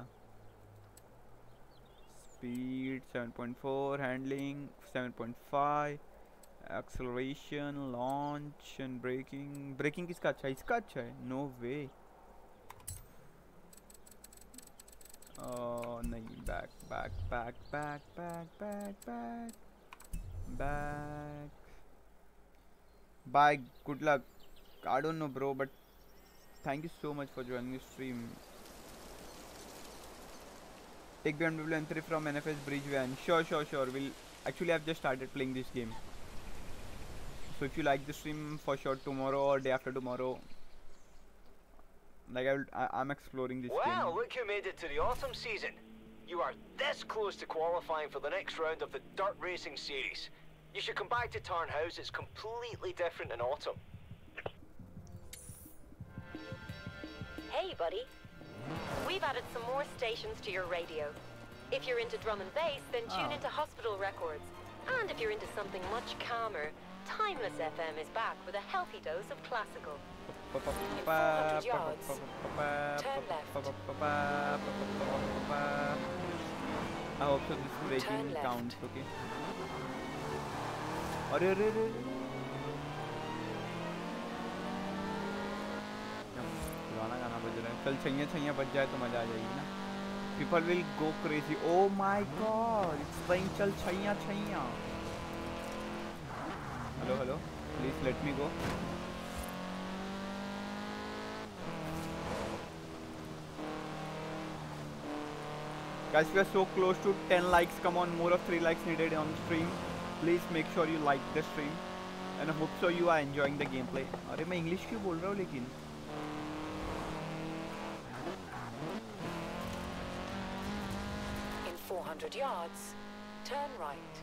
Speed 7.4, handling 7.5, acceleration, launch and braking किसका अच्छा है? इसका अच्छा है. No way. नहीं. Bye. Good luck. I don't know bro, but thank you so much for joining the stream. Take BMW M3 from NFS Bridge Van. Sure. We'll actually, I've just started playing this game. So if you like the stream, for sure tomorrow or day after tomorrow, like I'm exploring this game. Wow, look who made it to the autumn season. You are this close to qualifying for the next round of the Dirt Racing Series. You should come back to Tarnhouse. It's completely different in autumn. Hey, buddy. We've added some more stations to your radio. If you're into drum and bass, then tune into Hospital Records. And if you're into something much calmer, Timeless FM is back with a healthy dose of classical. In 400 yards, turn left. I hope so this braking counts, okay? अरे अरे अरे पुराना गाना बज रहा है. चल छैया छैया बज जाए तो मजा आ जाएगी ना. People will go crazy. Oh my God! It's playing चल Chaiyya Chaiyya. Hello hello. Please let me go. Guys, we are so close to 10 likes. Come on, more of 3 likes needed on stream. Please make sure you like the stream. And I hope so you are enjoying the gameplay. अरे मैं English क्यों बोल रहा हूँ लेकिन? In 400 yards, turn right.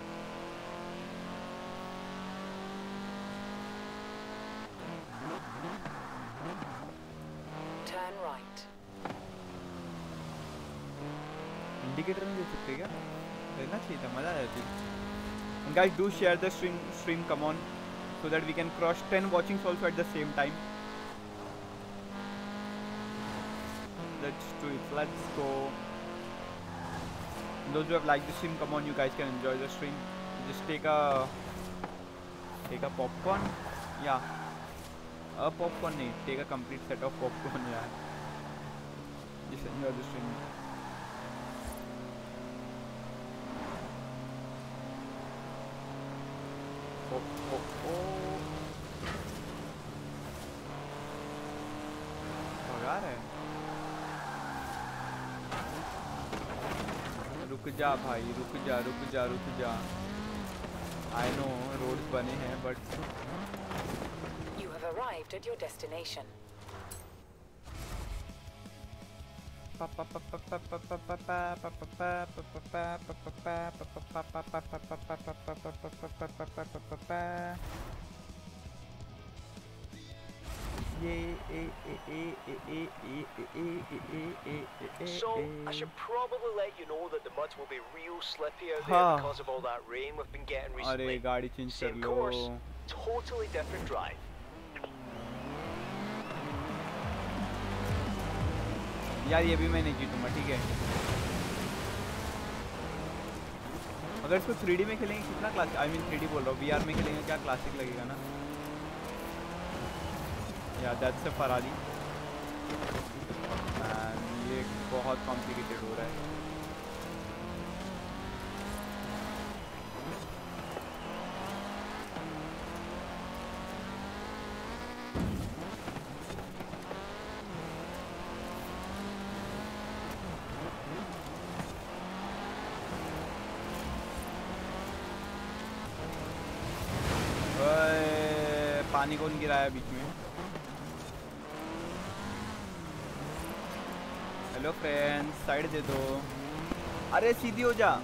Turn right. Indicator नहीं दे सकते क्या? देना चाहिए था, मजा आ जाती. And guys, do share the stream, come on, so that we can cross 10 watchings also at the same time. Let's do it. Let's go. Those who have liked the stream, come on, you guys can enjoy the stream. Just take a popcorn. Yeah, a popcorn. नहीं, take a complete set of popcorn. Yeah. Just enjoy the stream. भगा रहे. रुक जा भाई, रुक जा. I know roads बने हैं, but You have arrived at your destination. So, I should probably let you know that the mud will be real slippy out there because of all that rain we've been getting recently. अरे गाड़ी change कर Same लो. course, totally different drive. यार ये भी मैं नहीं जीतूंगा, ठीक है? अगर इसको 3D में खेलेंगे कितना क्लासिक, I mean 3D बोल रहा हूँ, VR में खेलेंगे क्या क्लासिक लगेगा ना? या दैट्स अ फरारी. ये बहुत कॉम्प्लिकेटेड हो रहा है. पानी कौन गिराया बीच में? हेलो फ्रेंड्स, साइड दे दो. अरे सीधी हो जा.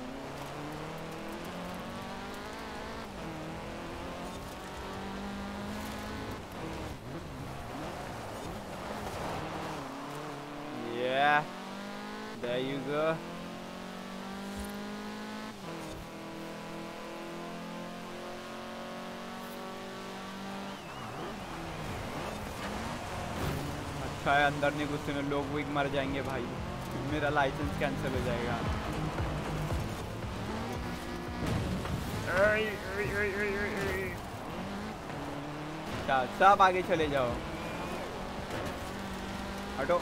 Yeah, there you go. अच्छा अंदर नहीं घुसने में, लोग भी मर जाएंगे भाई. मेरा लाइसेंस कैंसिल हो जाएगा. सब आगे चले जाओ, हटो.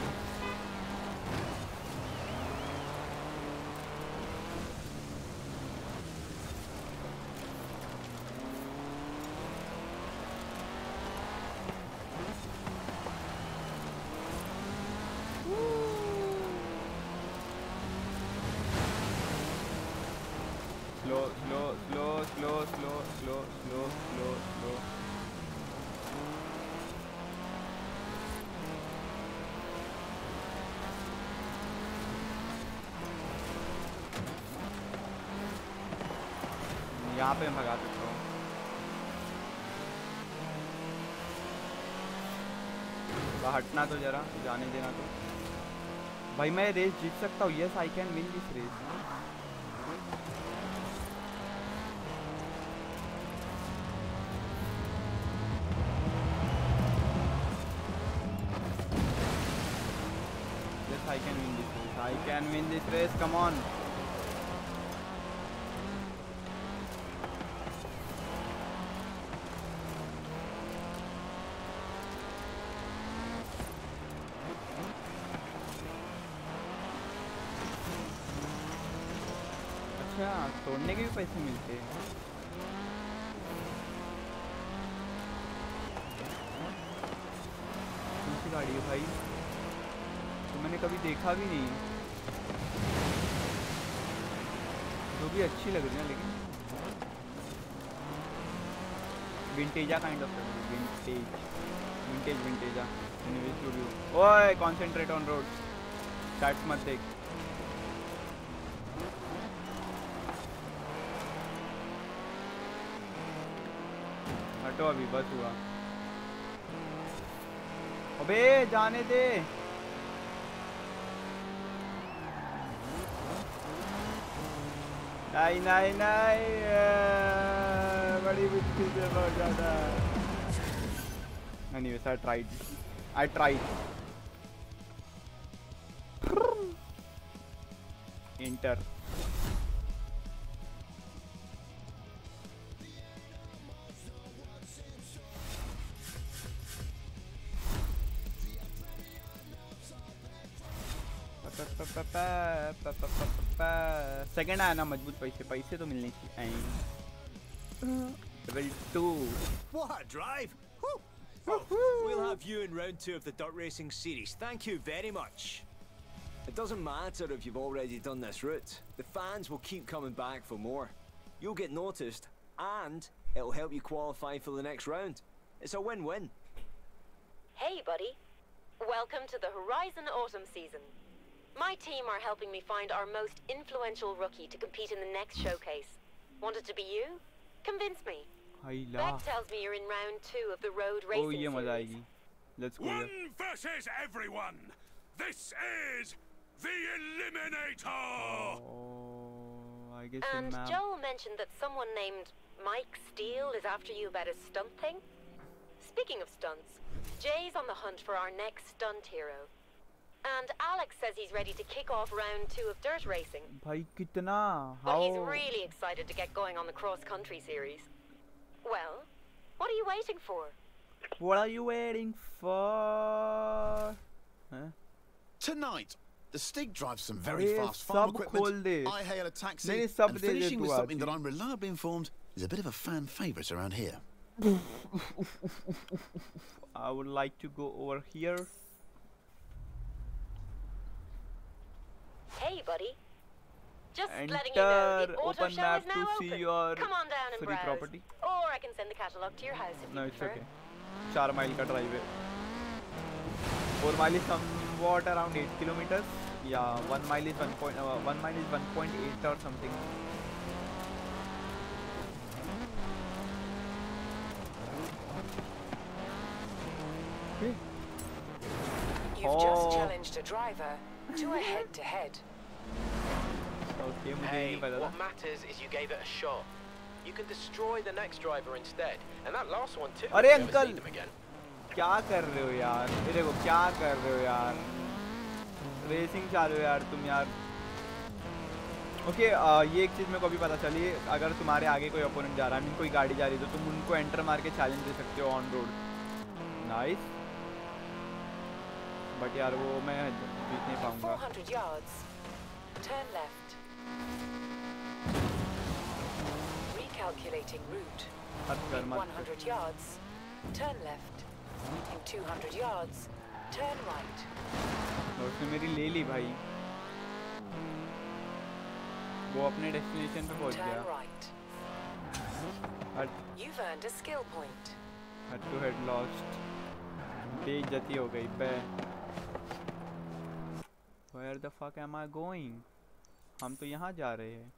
slow. यहाँ पे मैं भगा सकता हूँ. हटना तो जरा, जाने देना तो. भाई मैं रेस जीत सकता हूँ. Yes I can win this race. I can win this race. I can win this race. Come on. अच्छा, तोड़ने के भी पैसे मिलते हैं। कौन सी गाड़ी है भाई? तो मैंने कभी देखा भी नहीं, जो भी अच्छी लग रही है लेकिन विंटेजा काइंड ऑफ विंटेजा। ओए कॉन्सेंट्रेट ऑन रोड, स्टार्ट मत देख। हटो अभी, बस हुआ। अबे जाने दे। नहीं नहीं नहीं, बड़ी मुश्किल से बहुत ज़्यादा। Anyways, I tried. Enter. Second आया ना मजबूत। पैसे तो मिलने चाहिए। Level 2. What a drive! Oh, we'll have you in round 2 of the dirt racing series. Thank you very much. It doesn't matter if you've already done this route. The fans will keep coming back for more. You'll get noticed, and it'll help you qualify for the next round. It's a win-win. Hey, buddy. Welcome to the Horizon Autumn season. My team are helping me find our most influential rookie to compete in the next showcase. Want it to be you? Convince me. Beck tells me you're in round 2 of the road racing ये मजा series. आएगी. Let's go. One versus everyone. This is the Eliminator. Oh, I guess. And Joel mentioned that someone named Mike Steele is after you about a stunt thing. Speaking of stunts, Jay's on the hunt for our next stunt hero. And Alex says he's ready to kick off round 2 of dirt racing. भाई कितना? But he's really excited to get going on the cross-country series. Well, what are you waiting for? What are you waiting for? Huh? Tonight, the Stig drives some very fast farm equipment. I hail a taxi, and finishing with something that I'm reliably informed is a bit of a fan favourite around here. I would like to go over here. Hey, buddy. Just letting you know, the auto open show map is now to see open. your Come on down and free browse. property. Or I can send the catalogue to your house if No, you it's prefer. okay. 4 mile का drive है. 4 mile is somewhat around 8 kilometers. Yeah, 1 mile is 1.8 or something. Okay. You've just challenged a driver to a head-to-head. Okay, hey, what matters is you gave it a shot. You can destroy the next driver instead, and that last one too. अरे uncle, क्या कर रहे हो यार? ये देखो क्या कर रहे हो यार? रेसिंग चालू है यार तुम यार. ओके, ये एक चीज़ मेरे को अभी पता चली. अगर तुम्हारे आगे कोई अपोनेंट जा रहा है, कोई गाड़ी जा रही है, तो तुम उनको एंटर मार के चैलेंज दे सकते हो ऑन रोड. नाइस. बट यार वो मैं जीत नहीं पाऊंगा. 400 yards. Turn left. Recalculating route. In 100 yards, turn left. In 200 yards, turn right. उसने मेरी ले ली भाई. वो अपने डेस्टिनेशन पे पहुंच गया. Turn right. You've earned a skill point. Had to head lost. बेइज्जती हो गई बे. Where the fuck am I going? हम तो यहाँ जा रहे हैं.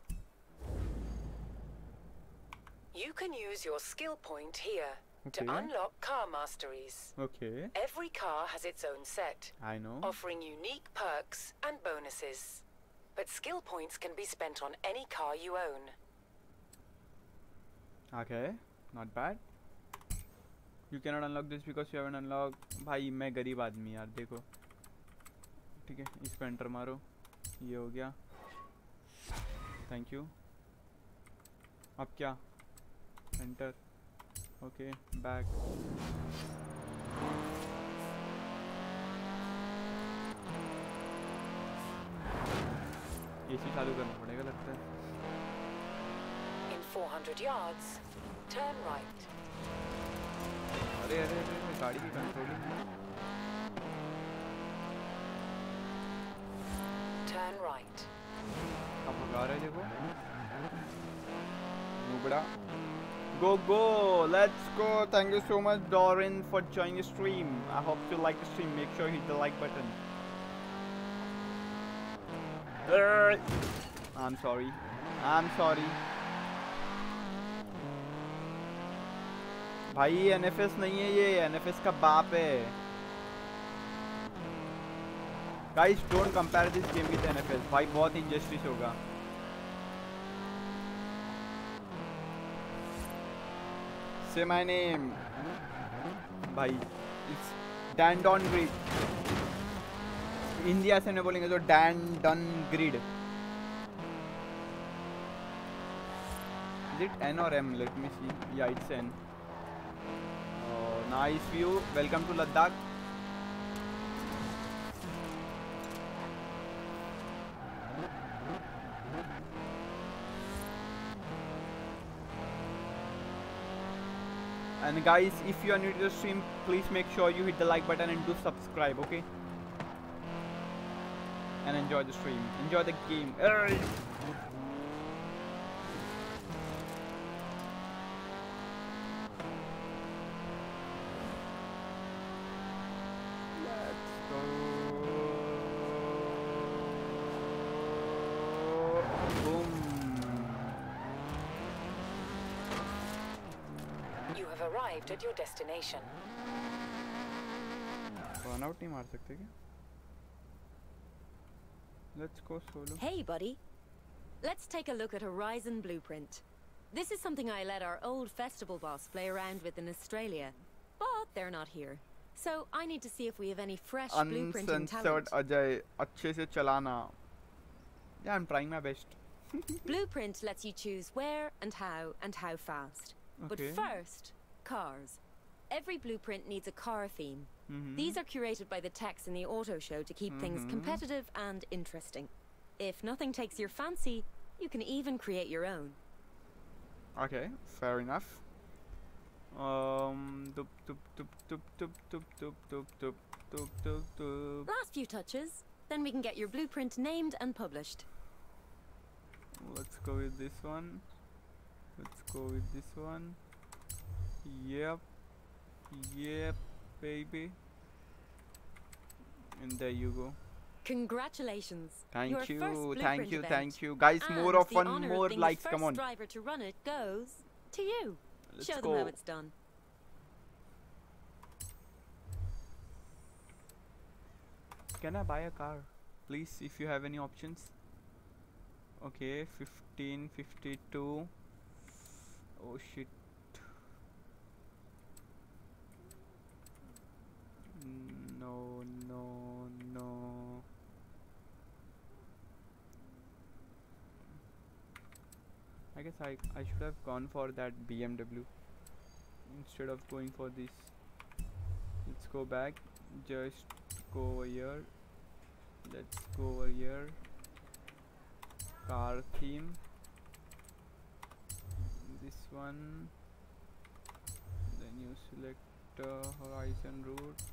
You can use your skill point here to unlock car masteries. Okay. Every car has its own set. I know. Offering unique perks and bonuses. But skill points can be spent on any car you own. Okay, not bad. You cannot unlock this because you haven't unlocked. भाई मैं गरीब आदमी यार देखो. ठीक है, इस पे एंटर मारो, ये हो गया, थैंक यू। अब क्या, एंटर, ओके बैक। एसी चालू करना पड़ेगा लगता है। In 400 yards, turn right. अरे अरे अरे गाड़ी की कंट्रोलिंग। Turn right. अब भगा रहे देखो, नुबड़ा। Go go, let's go. Thank you so much, Dorin, for joining the stream. I hope you like the stream. Make sure you hit the like button. I'm sorry. I'm sorry. भाई NFS नहीं है ये, NFS का बाप है। Guys, don't compare this game with NFS. भाई बहुत injustice होगा। Say my name. भाई, it's Dan Don Grid. India से नहीं बोलेंगे तो Dan Don Grid. Is it N or M? Let me see. Yeah, it's N. Oh, nice view. Welcome to Ladakh. And guys, if you are new to the stream, please make sure you hit the like button and do subscribe, okay? And enjoy the stream. Enjoy the game. Let's go. Boom. You have arrived at your destination. Burnout नहीं मार सकते क्या? Let's go solo. Hey, buddy. Let's take a look at Horizon Blueprint. This is something I let our old festival boss play around with in Australia, but they're not here. So I need to see if we have any fresh blueprinting talent. Ajay, अच्छे से चलाना. Yeah, I'm trying my best. Blueprint lets you choose where and how fast. Okay. But first, cars. Every blueprint needs a car theme. These are curated by the techs in the auto show to keep things competitive and interesting. If nothing takes your fancy, you can even create your own. Okay, fair enough. Last few touches, then we can get your blueprint named and published. Let's go with this one. Let's go with this one. Yep. Yep, baby. And there you go. Congratulations. Thank your you, first thank you, event. thank you. Guys, And more of the one, honor more of being likes, the come on. first driver to run it goes to you. Let's Show go. them how it's done. Can I buy a car? Please, if you have any options. Okay, 1552. Oh shit. No, no, no. I guess I should have gone for that BMW instead of going for this. Let's go back. Just go over here. Let's go over here. Car theme. This one. Then you select Horizon route.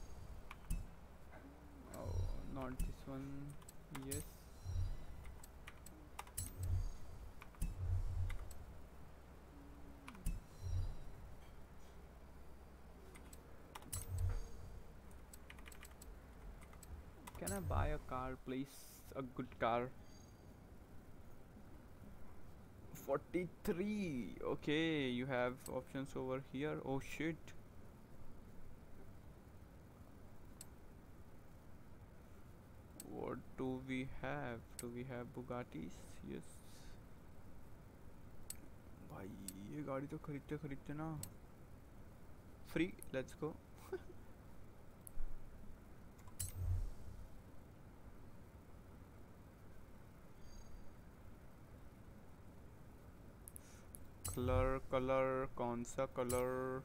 Oh, not this one. Yes. Can I buy a car, please? A good car. 43. Okay, you have options over here. Oh shit. What do we have? Do we have Bugattis? Yes. भाई ये गाड़ी तो खरीदते ना. Free. Let's go. Colour कौन सा colour?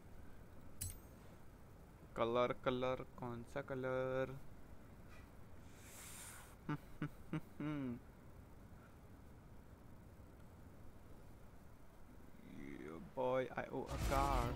Colour कौन सा colour? Boy, I owe a car.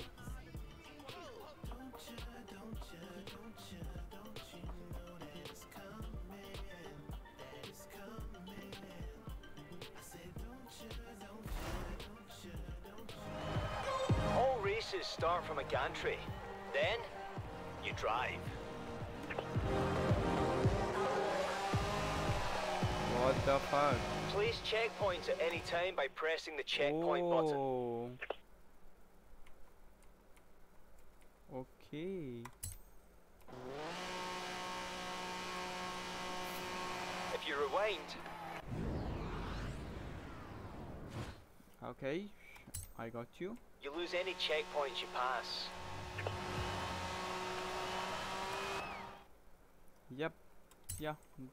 All races start from a gantry. Then, you drive. What the fuck? Place checkpoints at any time by pressing the checkpoint button. Okay. If you rewind. Okay, I got you. You lose any checkpoints you pass. Yep. Yeah.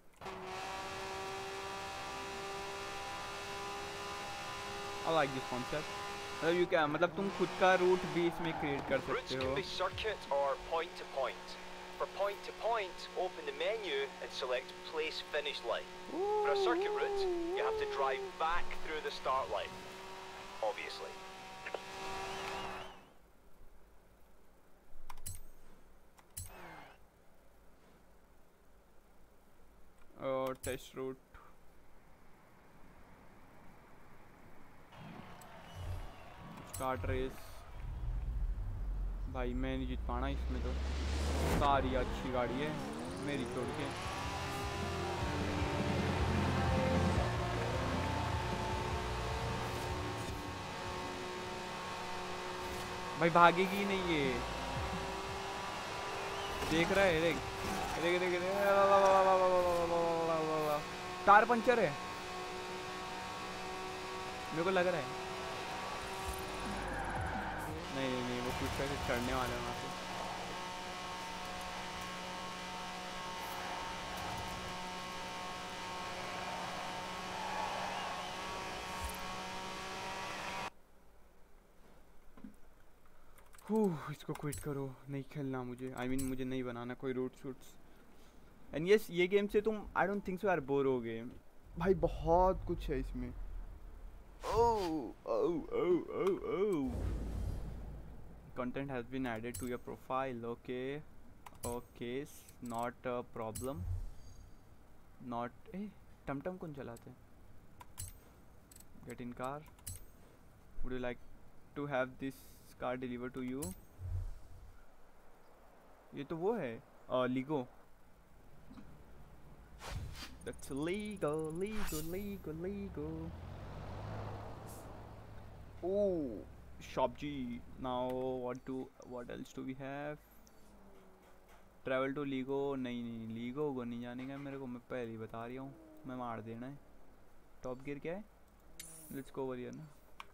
I like this concept. मतलब you can, मतलब तुम खुद का root भी इसमें create कर सकते हो. Routes can be circuit or point to point. For point to point, open the menu and select place finish line. For a circuit route, you have to drive back through the start line. Obviously. Oh, test route. Start race. भाई मैं नहीं जीत पाना इसमें तो. सारी अच्छी गाड़ी है मेरी छोड़ के. भाई भागेगी नहीं ये. देख रहा है. देख देख देख टायर पंचर है मेरे को लग रहा है. नहीं वो कुछ कैसे चढ़ने वाला है वहाँ पे. इसको क्विट करो. नहीं खेलना मुझे. I mean, मुझे नहीं बनाना कोई रूट शूट्स. एंड यस ये गेम से तुम आई डोंट थिंक सो यार बोर हो गए भाई. बहुत कुछ है इसमें. Content has been added to your profile. Okay, not a problem. Not टमटम कौन चलाते हैं? Get in car. Would you like to have this car delivered to you? ये तो वो है Lego. That's Lego. Oh, shop G. Now what else do we have? Travel to Lego. नहीं Lego को नहीं जाने का मेरे को. मैं पहले ही बता रही हूँ. मैं मार देना है. टॉप गियर क्या है? Let's go over here ना.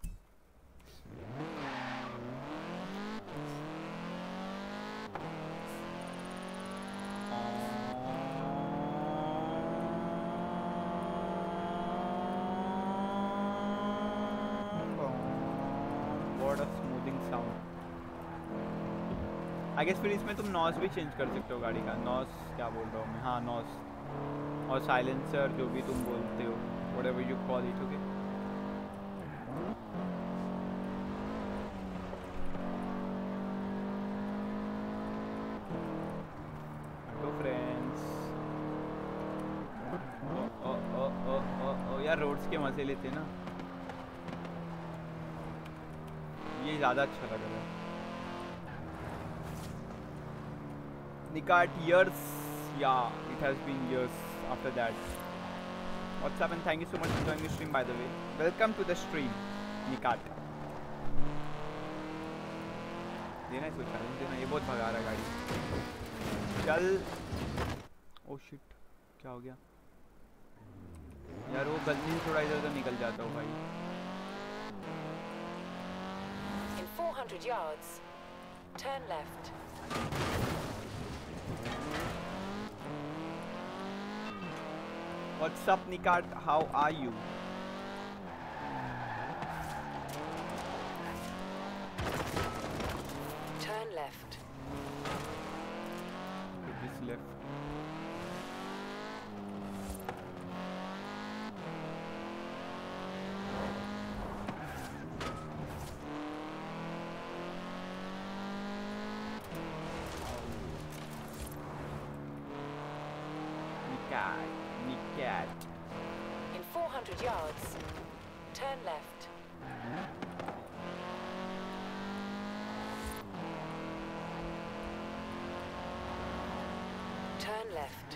आई गेस फिर इसमें तुम नॉस भी चेंज कर सकते हो गाड़ी का. नॉस क्या बोल रहा हूँ मैं. हाँ नॉस और साइलेंसर जो भी तुम बोलते हो. Whatever you call it. Okay hello friends. यार रोड्स के मजे लेते ना. ये ज़्यादा अच्छा लग रहा है. Nikat, years. Yeah, it has been years after that. What's up and thank you so much for joining the stream by the way. Welcome to the stream, Nikat. देना इसको चैलेंज देना. ये बहुत भगा रहा है गाड़ी. चल. Oh shit, क्या हो गया यार. वो गलती से थोड़ा इधर उधर निकल जाता हूँ भाई. In 400 yards, turn left. What's up, Nikat? How are you? left. Nicat. In 400 yards, turn left. Turn left.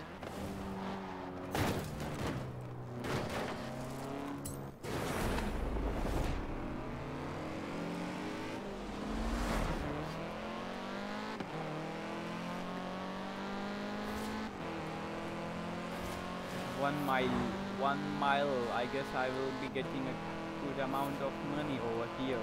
One mile. I guess I will be getting a good amount of money over here.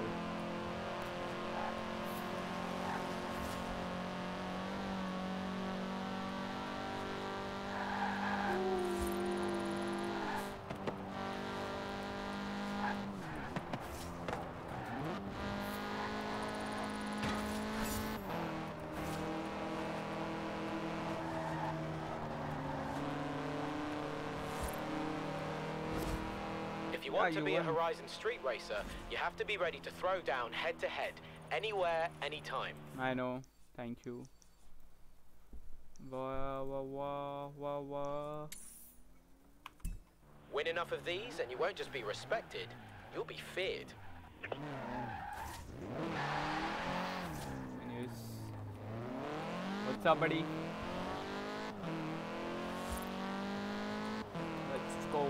If you want to be a Horizon Street Racer, you have to be ready to throw down head-to-head, anywhere, anytime. I know. Thank you. Win enough of these and you won't just be respected, you'll be feared. Anyways. What's up, buddy? Let's go.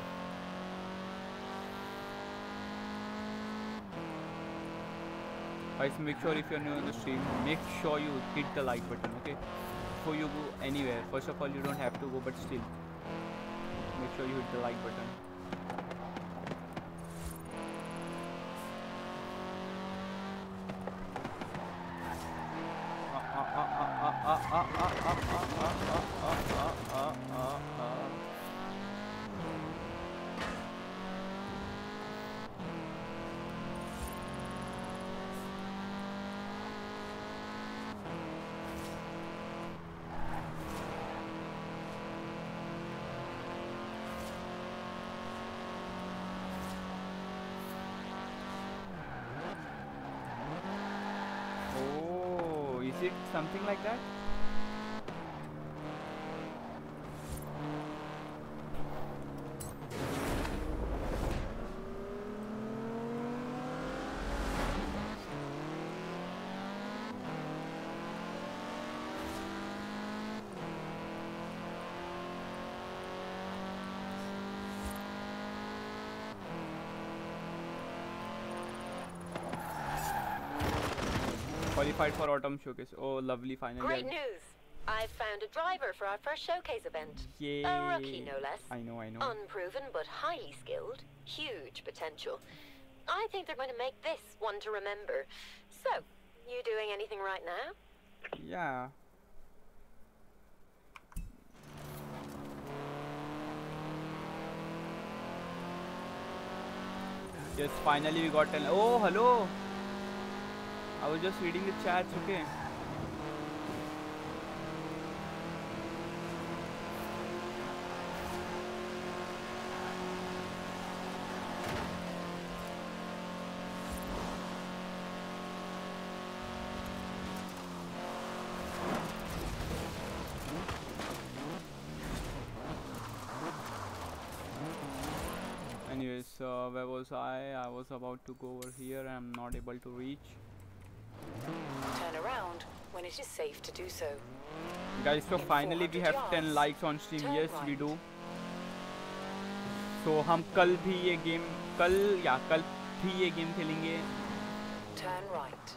Guys, make sure if you're new on the stream, make sure you hit the like button, okay? Before you go anywhere. First of all, you don't have to go, but still, make sure you hit the like button. Is it something like that? Qualified for Autumn Showcase. Oh, lovely, finally. Great news! I've found a driver for our first showcase event. Yay. A rookie, no less. I know. Unproven, but highly skilled. Huge potential. I think they're going to make this one to remember. So, you doing anything right now? Yeah. Yes, finally we got an... Oh, hello! I was just reading the chats, okay? Anyways, where was I? I was about to go over here and I'm not able to reach. Turn around when it is safe to do so. Guys, so finally we have 10 likes on stream. Yes, we do. So हम कल भी ये game कल भी ये game खेलेंगे. Turn right.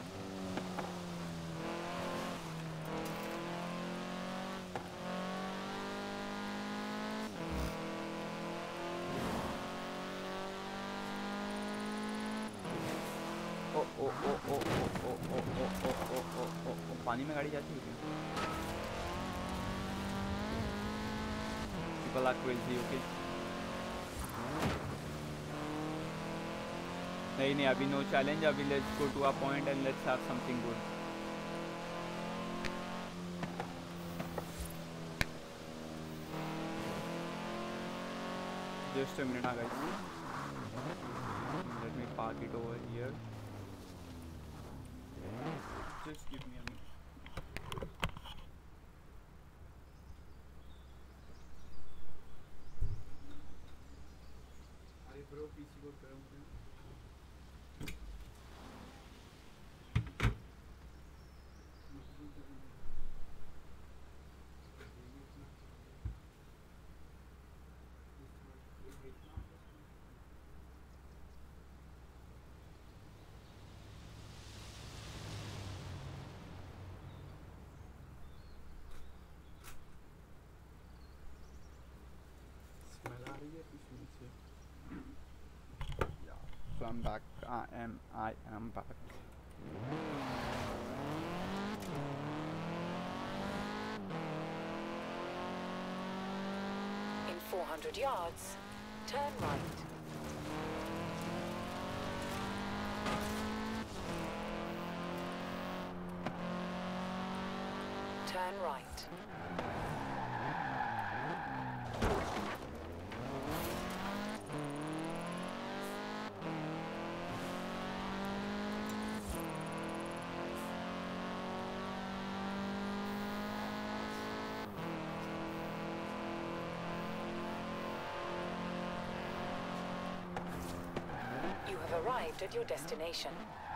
पानी में गाड़ी जाती है क्या? People are crazy, okay? नहीं अभी no challenge. अभी let's go to a point and let's have something good. Just a minute, guys. Let me park it over here. Just give me a minute. अरे bro, PC को गरम कर. So I'm back. I am back. In 400 yards, turn right. Turn right. You have arrived at your destination.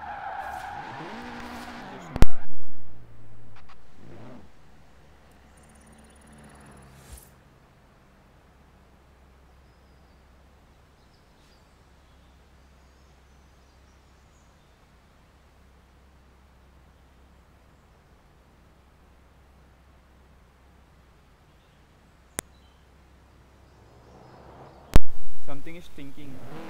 Something is stinking.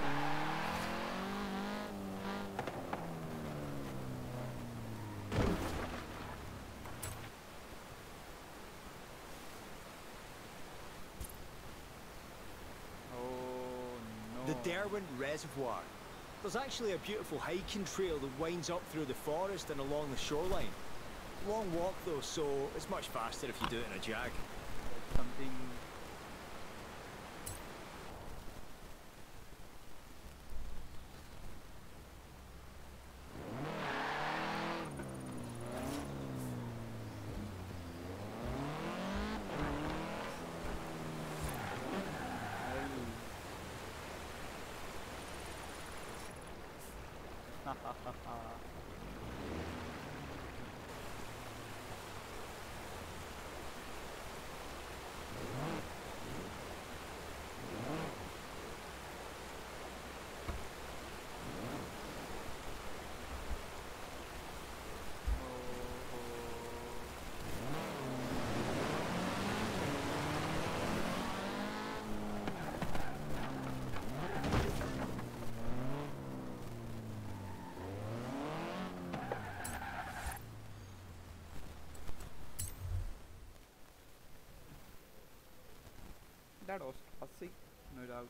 The Derwent Reservoir. There's actually a beautiful hiking trail that winds up through the forest and along the shoreline. Long walk though, so it's much faster if you do it in a Jag. Something. That was classic, no doubt.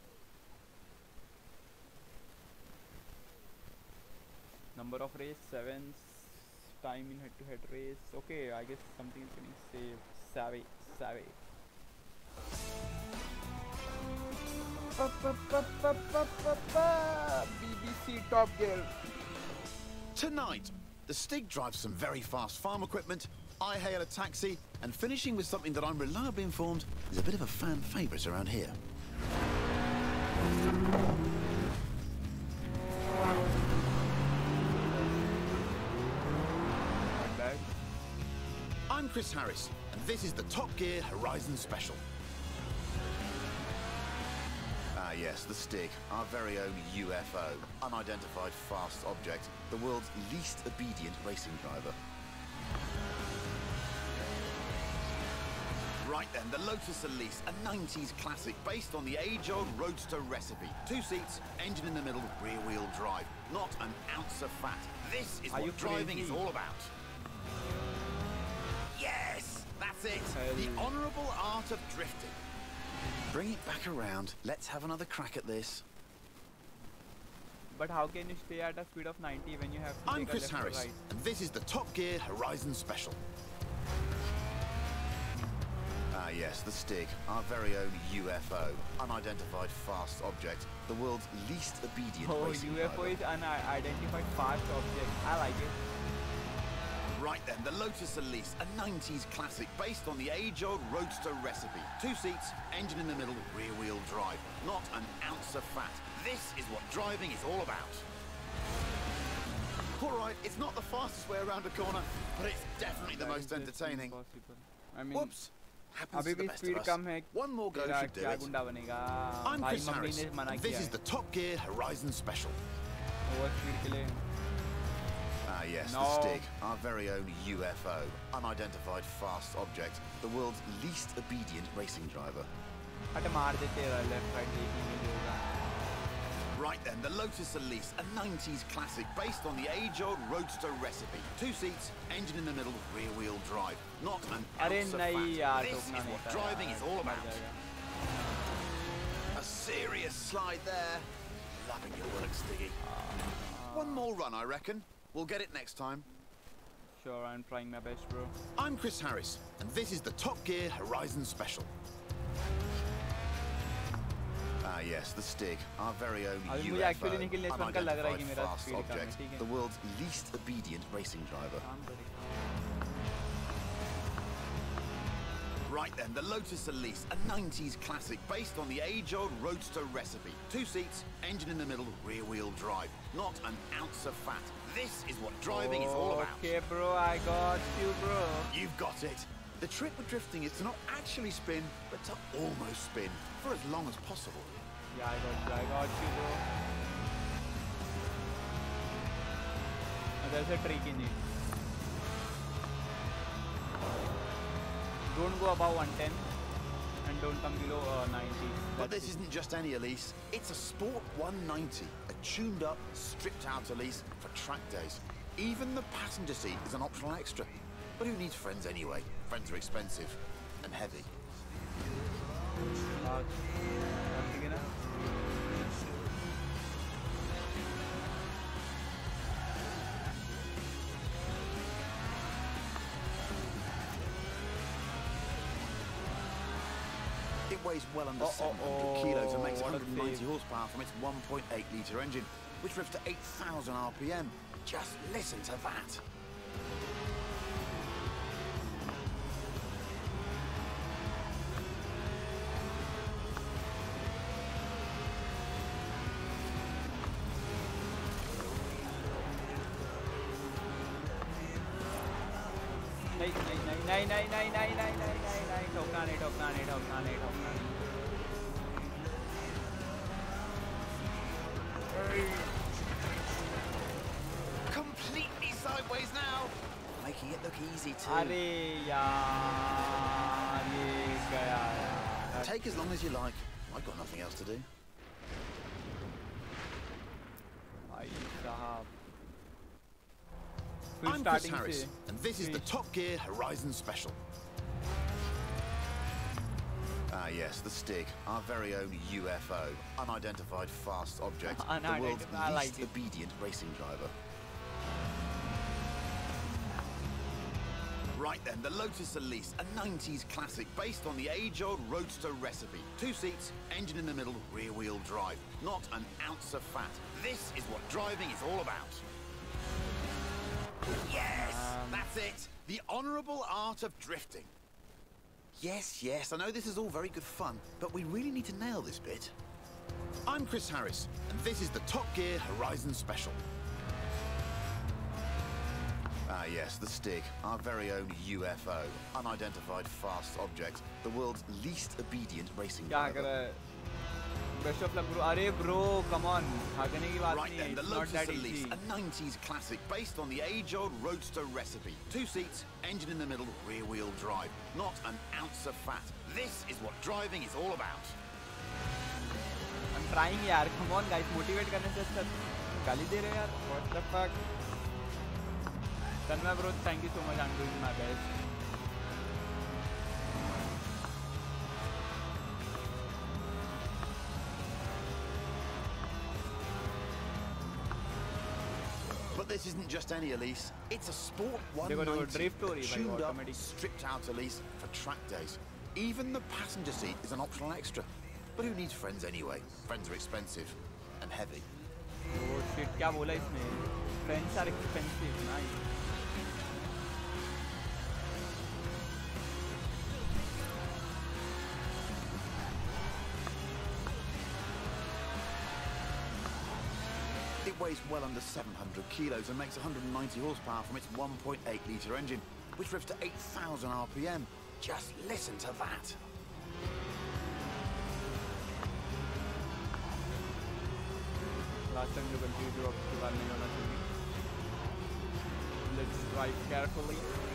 Number of race 7, time in head-to-head race. Okay, I guess something is getting saved. Savvy. BBC Top Gear. Tonight, the Stig drives some very fast farm equipment, I hail a taxi, and finishing with something that I'm reliably informed is a bit of a fan favourite around here. I'm Chris Harris, and this is the Top Gear Horizon Special. Ah yes, the Stig, our very own UFO, unidentified fast object, the world's least obedient racing driver. Right then, the Lotus Elise, a 90s classic based on the age-old roadster recipe. 2 seats, engine in the middle, rear-wheel drive. Not an ounce of fat. This is what driving is all about. Yes! That's it! The honourable art of drifting. Bring it back around. Let's have another crack at this. But how can you stay at a speed of 90 when you have to I'm take Chris a left Harris, or right? and this is the Top Gear Horizon Special. Ah yes, the Stig, our very own UFO, unidentified fast object, the world's least obedient racing UFO driver. is unidentified fast object. I like it. Right then, the Lotus Elise, a 90s classic based on the age-old roadster recipe. 2 seats, engine in the middle, rear-wheel drive. Not an ounce of fat. This is what driving is all about. All right, it's not the fastest way around a corner, but it's definitely the most entertaining. I mean, Whoops. Happens अभी to the भी best speed of us. कम है. One more go तेरा should do क्या it. गुंडा बनेगा? I'm भाई Chris mummy Harris, ने मना and किया this is है. the Top Gear Horizon Special. Over speed के लिए. Ah yes, No. the Stig, our very own UFO, unidentified fast object, the world's least obedient racing driver. हट मार दे तेरा left right देखने में होगा. Right then, the Lotus Elise, a 90s classic based on the age-old roadster recipe. 2 seats, engine in the middle, rear-wheel drive. Not an अरे ounce of नहीं fat. यार, This ठोकना is नहीं what था driving यार. is all मर about. जाएगा. A serious slide there. Loving your work, Stiggy. One more run, I reckon. We'll get it next time. Sure, I'm trying my best, bro. I'm Chris Harris, and this is the Top Gear Horizon Special. Ah yes, the Stig, our very own अभी मुझे actually निकलने से उनका लग रहा है कि unidentified मेरा fast speed कम है, object, ठीक है? the world's least obedient racing driver. काम करेगा. Right then, the Lotus Elise, a 90s classic based on the age-old roadster recipe. 2 seats, engine in the middle, rear-wheel drive. Not an ounce of fat. This is what driving is all about. Okay, bro, I got you, bro. You've got it. The trick with drifting is to not actually spin, but to almost spin for as long as possible. Yeah, I got you, bro. There's a trick in it. Don't go above 110 and don't come below 90. But this isn't just any Elise. It's a Sport 190, a tuned-up, stripped-out Elise for track days. Even the passenger seat is an optional extra. But who needs friends anyway? Friends are expensive and heavy. It weighs well under 700 kilos and makes 190 horsepower from its 1.8-litre engine, which revs to 8,000 RPM. Just listen to that. नहीं ठोकना नहीं. Completely sideways now, making it look easy too. अरे यार ये गया यार. Take as long as you like. I've got nothing else to do. भाई साहब. I'm Chris Harris, and this is the Top Gear Horizon Special. Ah yes, the Stig, our very own UFO, unidentified fast object, the world's least obedient racing driver. Right then, the Lotus Elise, a 90s classic based on the age-old roadster recipe. 2 seats, engine in the middle, rear-wheel drive. Not an ounce of fat. This is what driving is all about. Yes, that's it. The honourable art of drifting. Yes, I know this is all very good fun, but we really need to nail this bit. I'm Chris Harris, and this is the Top Gear Horizon Special. Ah yes, the Stig, our very own UFO, unidentified fast object, the world's least obedient racing driver. Best of luck, bro. अरे bro, come on. भागने की बात Right नहीं then, है. the It's not Lotus that Elise, easy. a 90s classic based on the age-old roadster recipe. 2 seats, engine in the middle, rear-wheel drive. Not an ounce of fat. This is what driving is all about. I'm trying, यार. Come on, guys. Motivate करने से अच्छा गाली दे रहे यार. What the fuck? Tanmay bro, thank you so much. I'm doing my best. But this isn't just any Elise. It's a Sport 190, drift हो रही है भाई, tuned up, automatic. stripped out Elise for track days. Even the passenger seat is an optional extra. But who needs friends anyway? Friends are expensive and heavy. Oh shit, क्या बोला इसमें? Friends are expensive, nice. It weighs well under 700 kilos and makes 190 horsepower from its 1.8-litre engine, which revs to 8,000 RPM. Just listen to that. Last time you confused up to run on a TV. Let's drive carefully.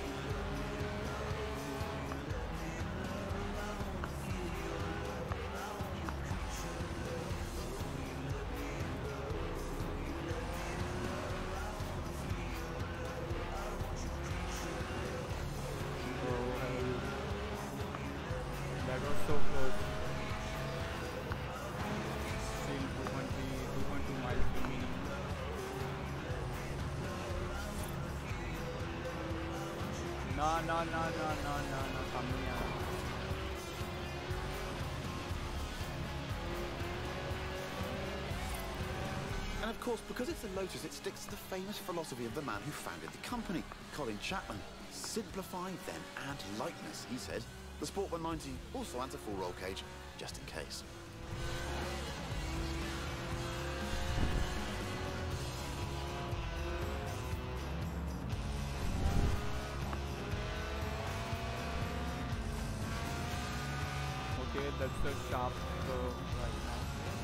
That was so close. Still 2.2 miles remaining. No, सामने नहीं आ रहा. And of course, because it's a Lotus, it sticks to the famous philosophy of the man who founded the company, Colin Chapman. Simplify, then add lightness, he said. The Sport 190 also adds a full roll cage, just in case. Okay, that's the sharp curve right now.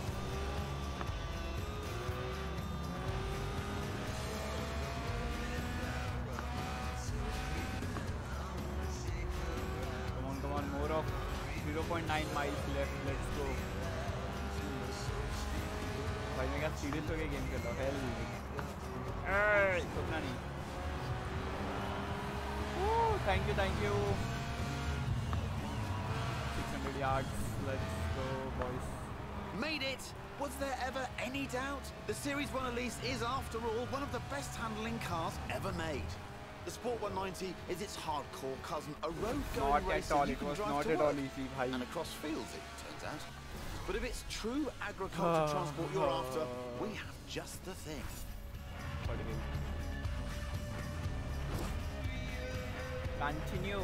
Come on, more of 0.9 miles left, let's go. भाई मैं क्या serious हो गया game खेल रहा हूँ, hello सोचना नहीं. Thank you. 600 yards, let's go boys. Made it! Was there ever any doubt? The Series 1 Elise is, after all, one of the best handling cars ever made. The Sport 190 is its hardcore cousin, a road-going racer you can drive to work, and across fields, it turns out. But if it's true agriculture transport you're after, we have just the thing. Continue.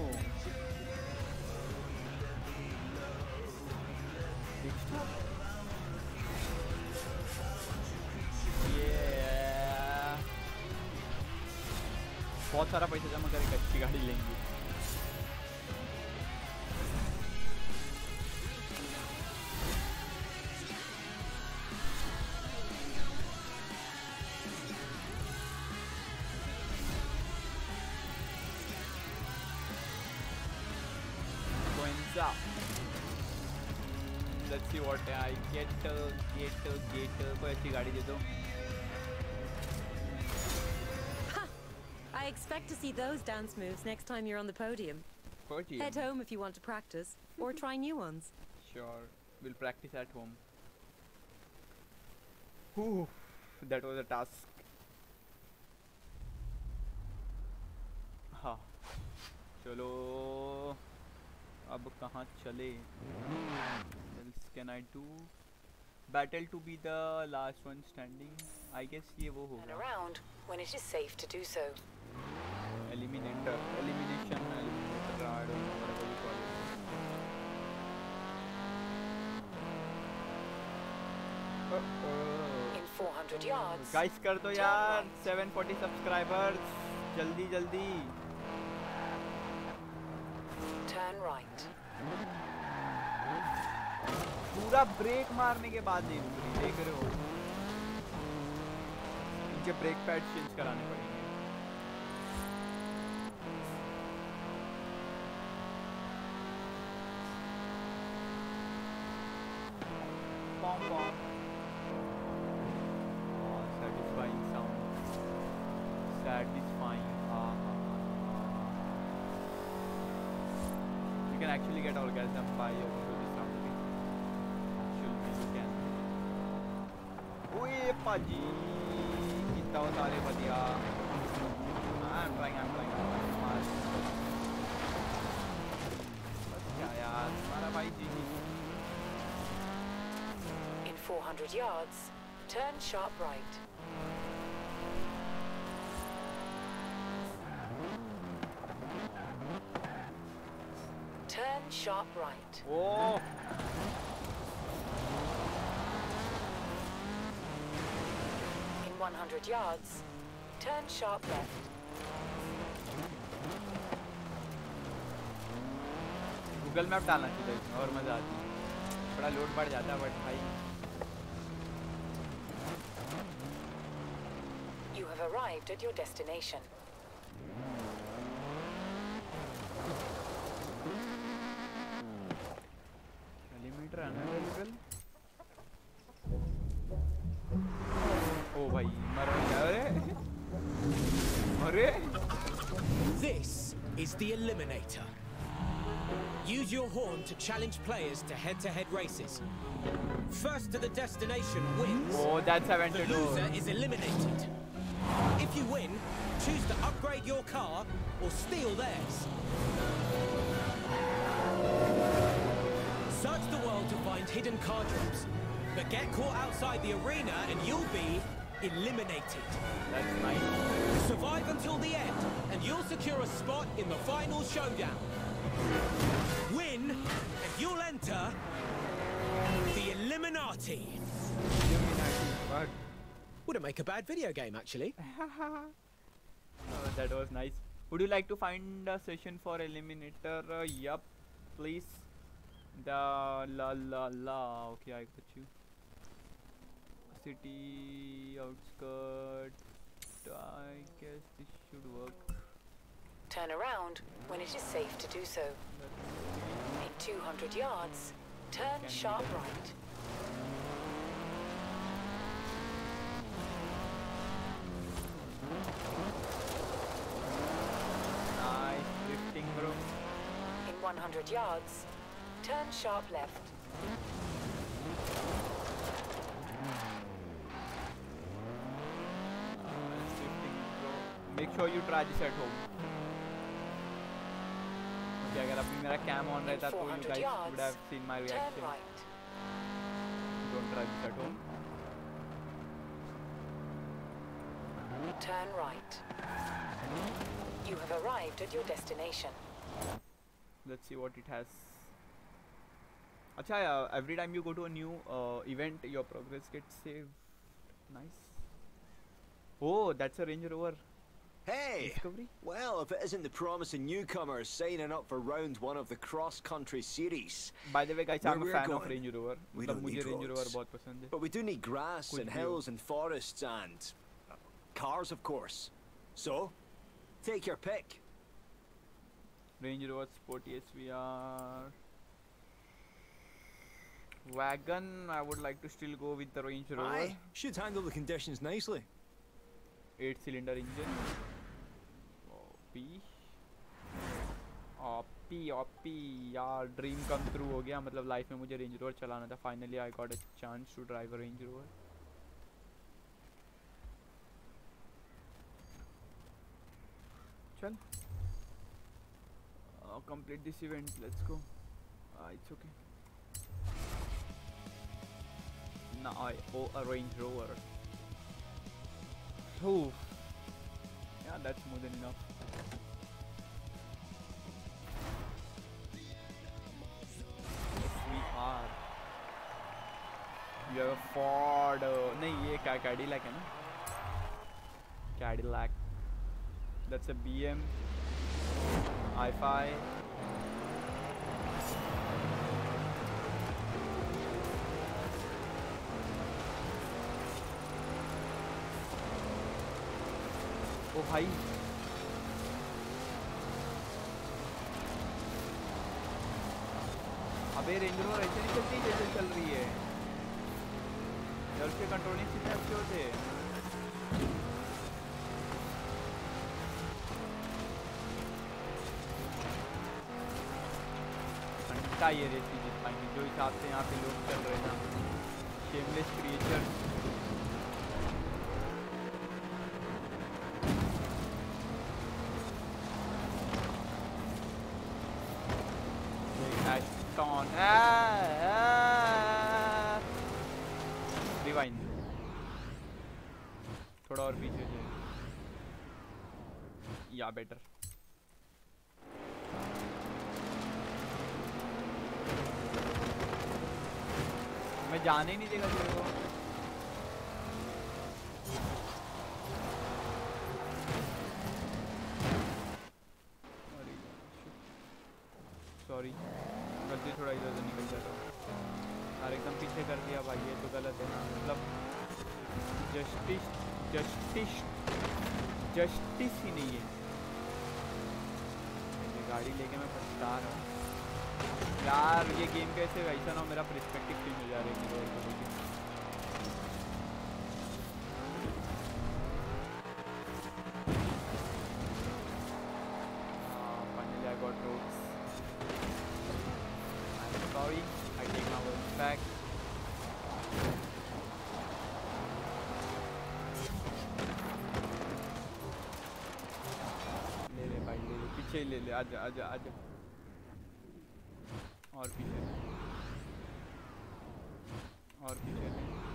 Yeah. बहुत सारा पैसा जमा करके अच्छी गाड़ी लेंगे. Let's see what I get. कोई अच्छी गाड़ी दे दो. I expect to see those dance moves next time you're on the podium. Head home if you want to practice, or try new ones. Sure, we'll practice at home. Whew, that was a task. हाँ, चलो अब कहाँ चले? What else can I do? Battle to be the last one standing. I guess ये वो होगा. And around when it is safe to do so. Elimination, I don't know, whatever you call it. In 400 yards. Guys कर दो यार, 740 subscribers, जल्दी. Turn right. पूरा break मारने के बाद नहीं रुक रही, देख रहे हो? मुझे ब्रेक पैड चेंज कराने पड़ेंगे. Pom. Oh, satisfying sound. Satisfying. You can actually get orgasm by your sound. Actually, you can. Oi, Paji! Kitta ho sare badhiya. I'm trying. Bas kya yaar. 400 yards, turn sharp right. Turn sharp right. Oh. In 100 yards, turn sharp left. Google map डालना चाहिए इसमें और मजा आती है थोड़ा load बढ़ जाता है बट भाई You have arrived at your destination. Millimeter unavailable. Oh भाई मर गया अरे This is the Eliminator. Use your horn to challenge players to head-to-head races. First to the destination wins. Oh, that's a The loser is eliminated. If you win, choose to upgrade your car or steal theirs. Search the world to find hidden car drops, but get caught outside the arena and you'll be eliminated. That's nice. Survive until the end, and you'll secure a spot in the final showdown. Win, and you'll enter the Illuminati. Wouldn't make a bad video game, actually. Oh, that was nice. Would you like to find a session for Eliminator? Yup, please. Okay, I got you. City outskirts. I guess this should work. Turn around when it is safe to do so. In 200 yards, turn sharp right. Nice drifting, bro. In 100 yards, turn sharp left. Make sure you try this at home. Okay, अगर अभी मेरा cam on रहता तो you guys would have seen my reaction. Right. Don't try this at home. Turn right. You have arrived at your destination. Let's see what it has. Acha, every time you go to a new event, your progress gets saved. Nice. Oh, that's a Range Rover. Hey! Discovery? Well, if it isn't the promising newcomers signing up for round one of the cross-country series. By the way, guys, I'm a fan going, of Range Rover. we don't need Range Rover roads. बहुत पसंद है. But we do need grass and hills and forests and cars, of course. So, take your pick. Range Rover Sporty SVR. Wagon, I would like to still go with the Range Rover. Aye, should handle the conditions nicely. 8-cylinder engine. OP यार dream come through हो गया मतलब life में मुझे range Rover चलाना था finally I got a chance to drive a Range Rover चल complete this event let's go it's okay now I owe a Range Rover. Oh yeah, that's more than enough. You have a Ford. नहीं ये Cadillac है ना? Cadillac. That's a BM. i5. ओ भाई अबे range rover ऐसे नहीं चलती जैसे चल रही है उसके कंट्रोलिंग कितने अच्छे होते हैं घंटा ये रेसी जीत पाएंगे जो हिसाब से यहाँ पे लोग चल रहे हैं ना शेमलेस क्रिएचर या बेटर। मैं जाने ही नहीं देगा तेरे को। सॉरी, गलती थोड़ा इधर से निकल जाता हूँ यार, एकदम पीछे कर दिया भाई, ये तो गलत है ना। मतलब जस्टिस ही नहीं है। ये गाड़ी लेके मैं पछता रहा हूँ यार। ये गेम कैसे वैसा ना मेरा पर्सपेक्टिव चेंज हो जा रहा है मेरे को लेके। Finally I got roads. I'm sorry, I take my words back. ले भाई ले, पीछे ले ले, आजा आजा आजा। और पीछे और पीछे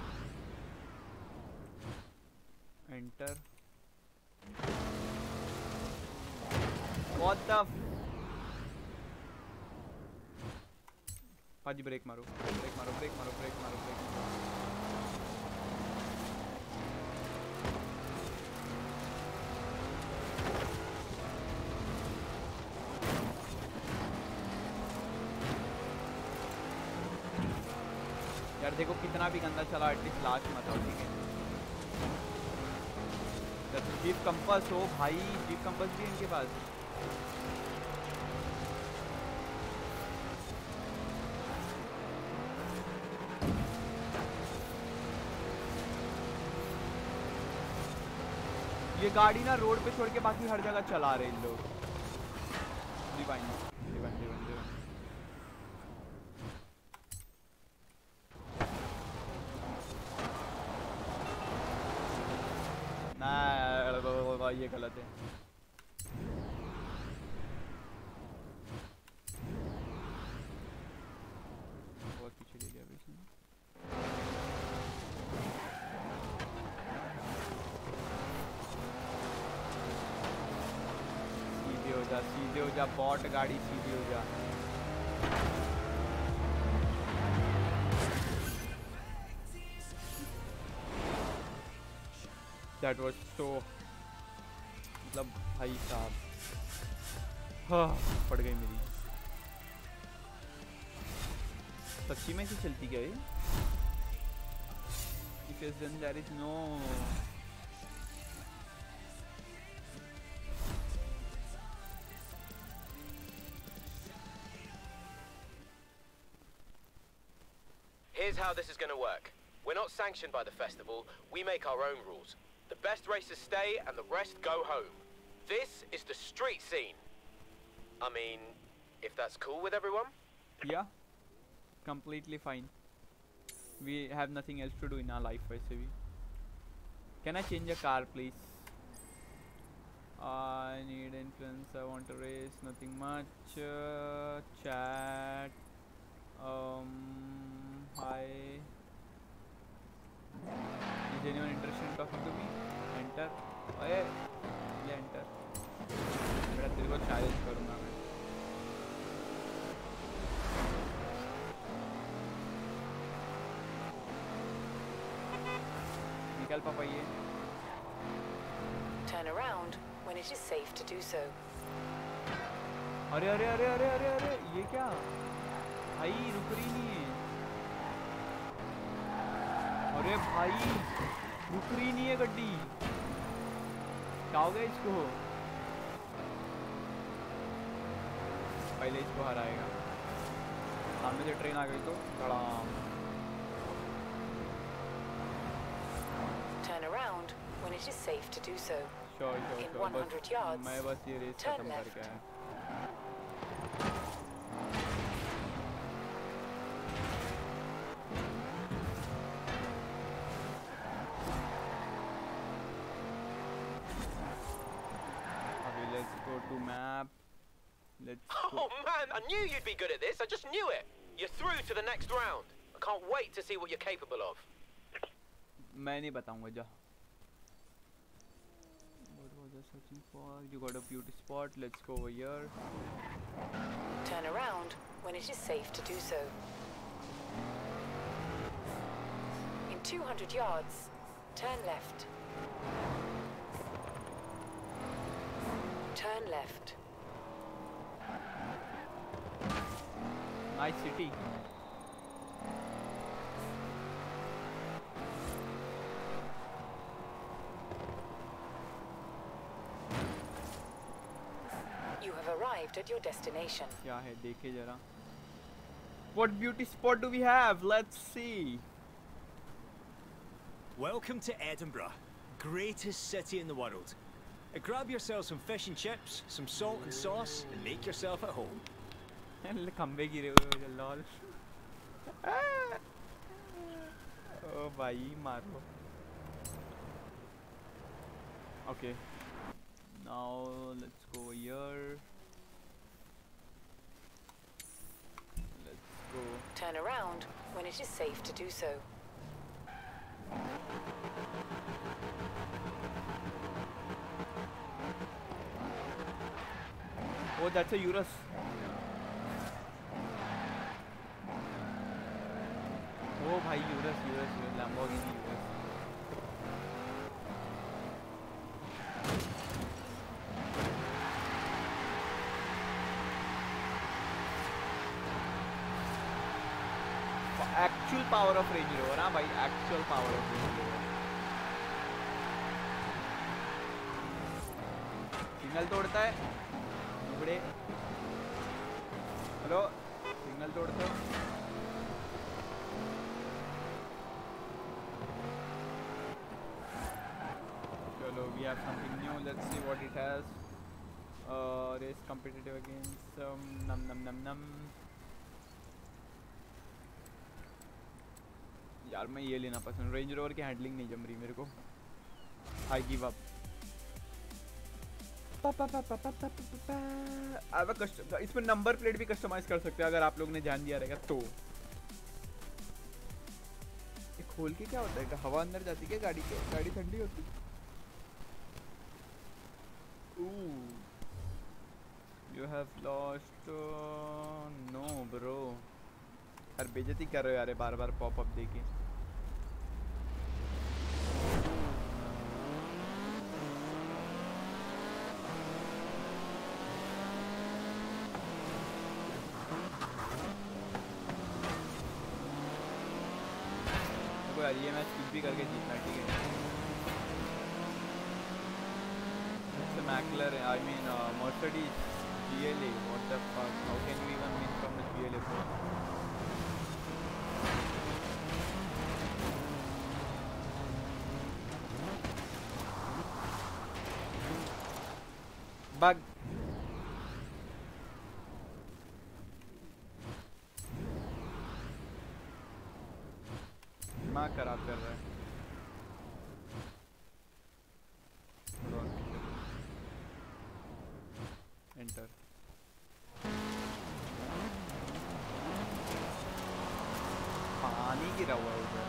एंटर। व्हाट द पाजी, ब्रेक मारो ब्रेक मारो ब्रेक मारो ब्रेक मारो ब्रेक मारो। यार देखो कितना भी गंदा चला, एटलीस्ट लास्ट मत आओ, ठीक है। जीप कंपास हो भाई, जीप कंपास भी इनके पास। ये गाड़ी ना रोड पे छोड़ के बाकी हर जगह चला रहे इन लोग। Divine divine divine divine. ना ये गलत है। बहुत पीछे ले गया बीच में। सीधे हो जा बॉट गाड़ी, सीधे हो जा। That was so, मतलब भाई साहब, हाँ पड़ गई मेरी। सच्ची में से चलती क्या ये? Because then there is no Here's how this is going to work. We're not sanctioned by the festival, we make our own rules. The best racers stay and the rest go home. This is the street scene. I mean, if that's cool with everyone? Yeah, completely fine. We have nothing else to do in our life, वैसे भी. Can I change a car, please? I need influence, I want to race, nothing much. Chat. Hi. Is anyone interested in talking to me? Enter. ओए, ये enter. बेटा तेरे को challenge करूँगा मैं. निकल पापा ये. Turn around when it is safe to do so. अरे अरे अरे अरे अरे अरे ये क्या? भाई रुक रही नहीं है। अरे भाई रुक रही नहीं है गड्डी। क्या हो गया इसको? पहले इसको हराएगा। सामने से ट्रेन आ गई तो धड़ाम। Turn around when it is safe to do so. Sure. In 100 yards. मैं बस ये रेस खत्म करके आया। Oh man, I knew you'd be good at this. I just knew it. You're through to the next round. I can't wait to see what you're capable of. मैं नहीं बताऊंगा जा। What was the you're searching for. You got a beauty spot. Let's go over here. Turn around when it is safe to do so. In 200 yards, turn left. Turn left. Nice city. You have arrived at your destination. क्या है देखे जरा. What beauty spot do we have? Let's see. Welcome to Edinburgh, greatest city in the world. Grab yourself some fish and chips, some salt and sauce, and make yourself at home. खंबे गिरे हुए lol. ओ भाई मारो. Okay. Now let's go here. Let's go. Turn around when it is safe to do so. Oh, that's a Urus. Oh, bhai, Urus, Lamborghini Urus. Actual power of Range Rover, हाँ भाई, actual power of Range Rover. Signal तोड़ता है, नुबड़े. Hello, signal तोड़ते हो? चलो, we have something new. Let's see what it has. Race competitive against num. यार मैं ये लेना पसंद. रेंज रोवर की हैंडलिंग नहीं जम रही मेरे को. I give up. इसमें नंबर प्लेट भी कस्टमाइज कर सकते हैं अगर आप लोग ने ध्यान दिया रहेगा तो. ये खोल के क्या होता है? हवा अंदर जाती है गाड़ी के? गाड़ी ठंडी होती. You have lost. No bro. यार बेइज्जती कर रहे हो यार बार बार पॉपअप देके. देखो यार ये मैच कुछ भी करके जीतना. ठीक है. McLaren, I mean Mercedes GLA. What the fuck? How can we even win from the GLA? Bug. दिमाग खराब कर रहा है. Enter. पानी गिरा हुआ है उधर.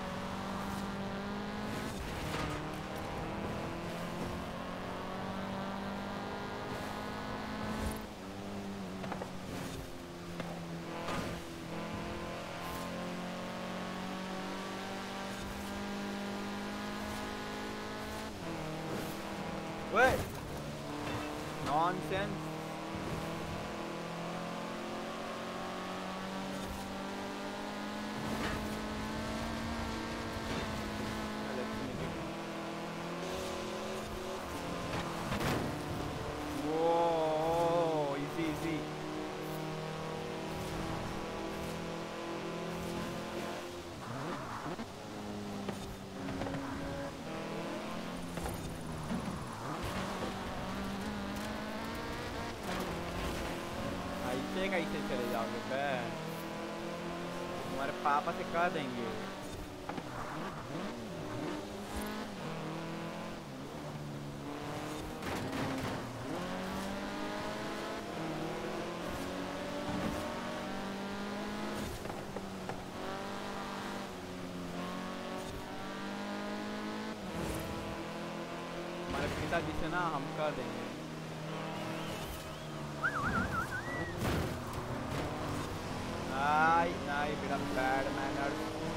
What? Nonsense. Whoa, easy, easy. ऐसे कैसे चले जाओगे बे? तुम्हारे पापा से कह देंगे. आज इसे ना हम कर देंगे। नहीं बेटा, बैड मैनर्स।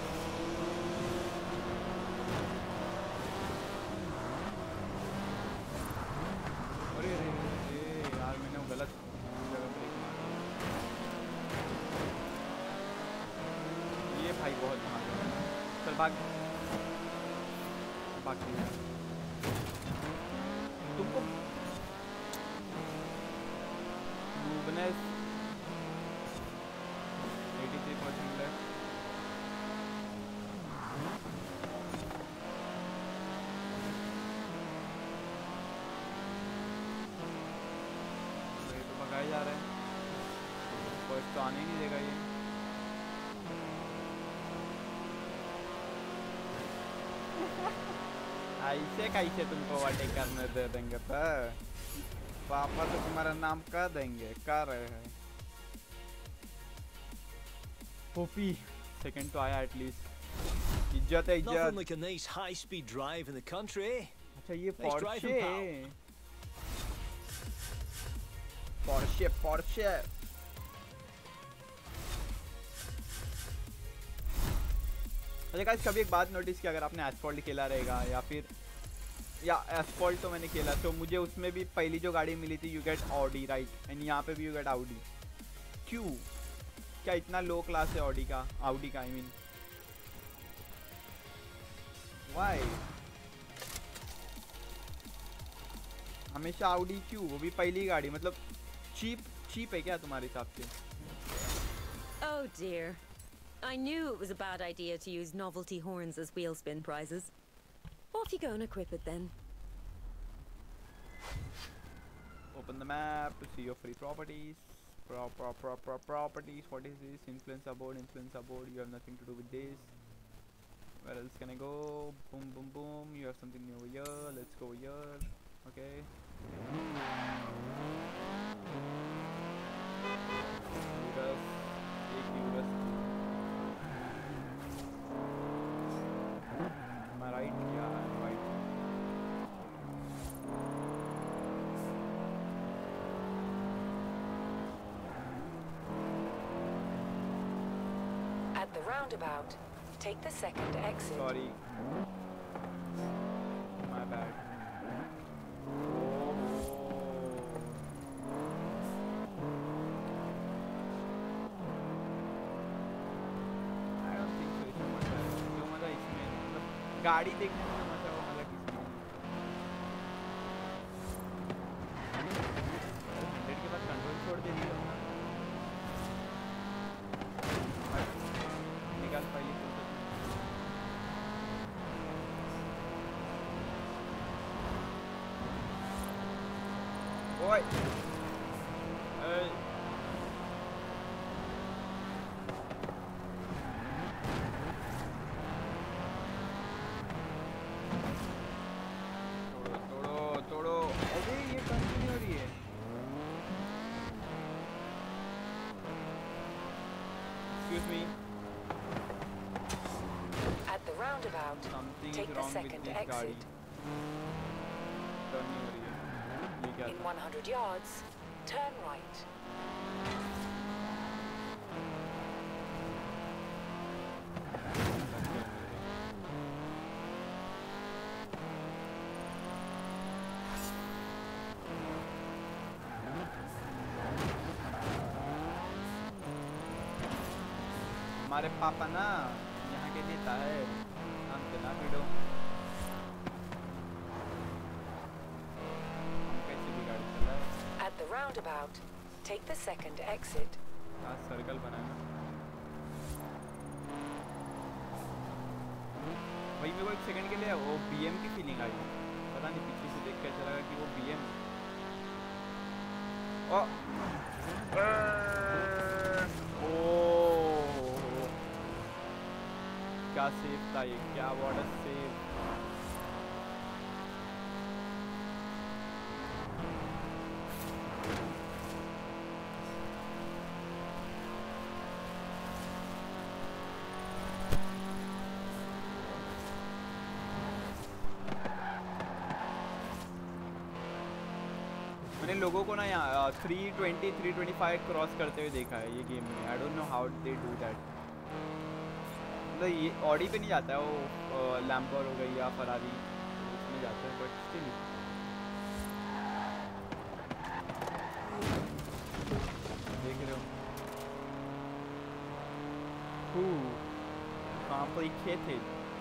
अरे यार मैंने वो गलत जगह ब्रेक मारा। ये भाई बहुत भाग रहा है। चल भाग भाग तुमको मूवनेस 83% लेफ्ट। ये तो भगाए जा रहे हैं, फर्स्ट तो आने ही नहीं देगा ये। ऐसे कैसे तुमको ओवरटेक करने दे देंगे? तो पापा तो तुम्हारा नाम कर देंगे, कर रहे हैं। पोपी सेकंड तो आया एटलीस्ट। इज्जत है इज्जत। Nothing like a nice high-speed drive in the country, eh? अच्छा ये Nice driving, pal. Porsche। अच्छा गाइस, कभी एक बात नोटिस की, अगर आपने एस्फॉल्ट खेला रहेगा या एस्फॉल्ट तो मैंने खेला, तो मुझे उसमें भी पहली जो गाड़ी मिली थी, you get Audi right, and यहाँ पे भी यू गेट आउडी। क्यों? क्या इतना लो क्लास है ऑडी का आई मीन व्हाई? हमेशा आउडी क्यों? वो भी पहली गाड़ी, मतलब चीप है क्या तुम्हारे हिसाब से? Oh dear. I knew it was a bad idea to use novelty horns as wheel spin prizes. Off you go and equip it then. Open the map to see your free properties. Properties. What is this? Influencer board. You have nothing to do with this. Where else can I go? Boom. You have something new over here. Let's go over here. Okay. Urus. Am I right? Yeah, I'm right. At the roundabout, take the second exit. Sorry. My bad. गाड़ी देखने में मजा वो मजा किसमें? 100 के बाद control छोड़ दे दिया निकाल पाइए ओए Take the second exit. In 100 yards, turn right. हमारे पापा ना यहाँ के नेता है, हम चला भिड़ो। हम कैसे भी गाड़ी चला? At the roundabout, take the second exit. हाँ सर्कल बनाना। वही मेरे को एक सेकंड के लिए वो BM की फीलिंग आई, पता नहीं पीछे से देख के ऐसा लगा कि वो BM। क्या सेफ था ये, क्या वाटर सेफ। मैंने लोगों को ना यहाँ 320 325 क्रॉस करते हुए देखा है ये गेम में। I don't know how they do that. मतलब ये ऑडी पे नहीं जाता है वो, लैम्बोर हो गई या फरारी उसमें जाता है, बट स्टिल देख रहे हो complicated.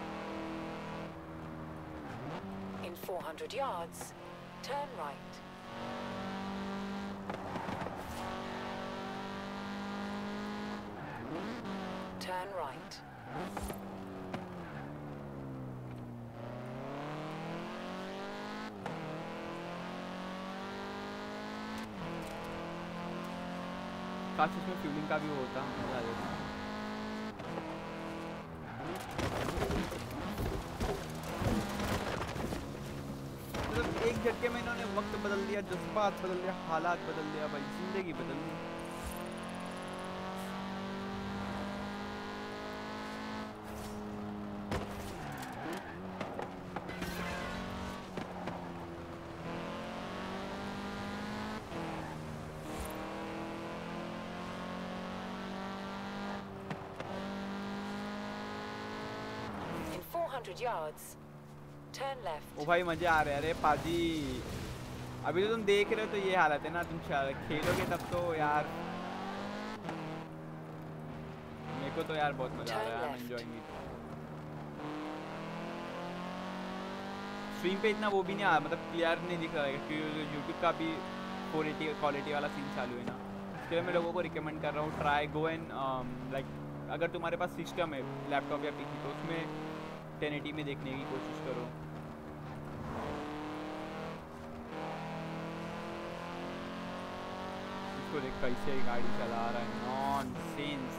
In 400 yards, turn right. Turn right. काश इसमें फ्यूलिंग का भी होता, मजा आ जाता। मतलब एक झटके में इन्होंने वक्त बदल दिया, जज्बात बदल दिया, हालात बदल दिया भाई, जिंदगी बदल दी। In 400 yards, turn left. ओ भाई मजे आ रहे हैं। अरे पाजी अभी तो तुम देख रहे हो तो ये हालत है ना, तुम खेलोगे तब तो यार मेरे को तो यार बहुत मजा आ रहा है। I am enjoying it. Stream पे इतना वो भी नहीं आ, मतलब क्लियर नहीं दिख रहा है क्योंकि यूट्यूब का भी 480 क्वालिटी वाला सीन चालू है ना। इसके लिए मैं लोगों को रिकमेंड कर रहा हूँ, ट्राई गो एंड लाइक अगर तुम्हारे पास सिस्टम है लैपटॉप या पीसी तो उसमें 1080 में देखने की कोशिश करो। इसको देख कैसे गाड़ी चला रहा है, नॉनसेंस।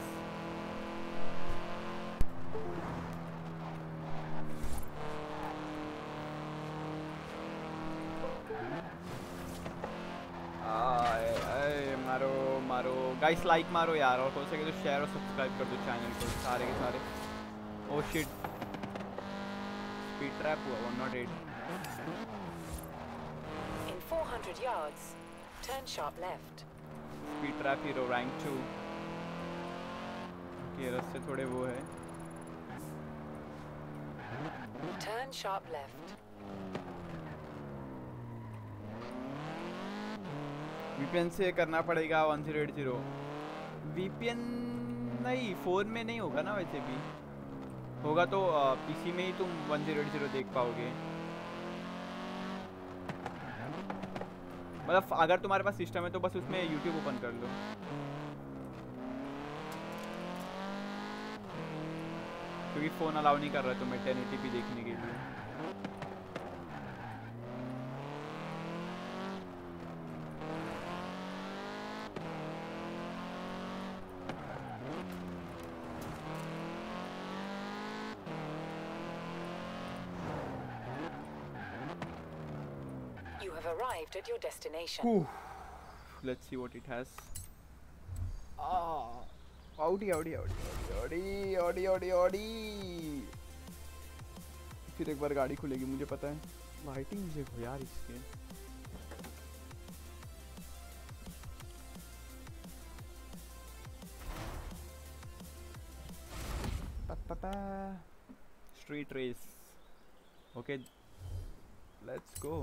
मारो मारो गाइस, लाइक मारो यार, और हो सके तो शेयर और सब्सक्राइब कर दो चैनल को सारे के सारे। ओ शिट, स्पीड ट्रैप हुआ 108। In 400 yards, turn sharp left. Speed trap hero rank 2 के रास्ते थोड़े वो है। Turn sharp left. VPN से करना पड़ेगा 1080। VPN नहीं, फ़ोन में नहीं होगा ना, वैसे भी होगा तो पीसी में ही तुम 1080 देख पाओगे। मतलब अगर तुम्हारे पास सिस्टम है तो बस उसमें YouTube ओपन कर लो। क्योंकि फ़ोन अलाउ नहीं कर रहा तुम्हें 1080p देखने के लिए। Arrived at your destination. Whew. Let's see what it has. Audi. फिर एक बार गाड़ी खुलेगी मुझे पता है। लाइटिंग देखो यार इसके। Street race. Okay, let's go.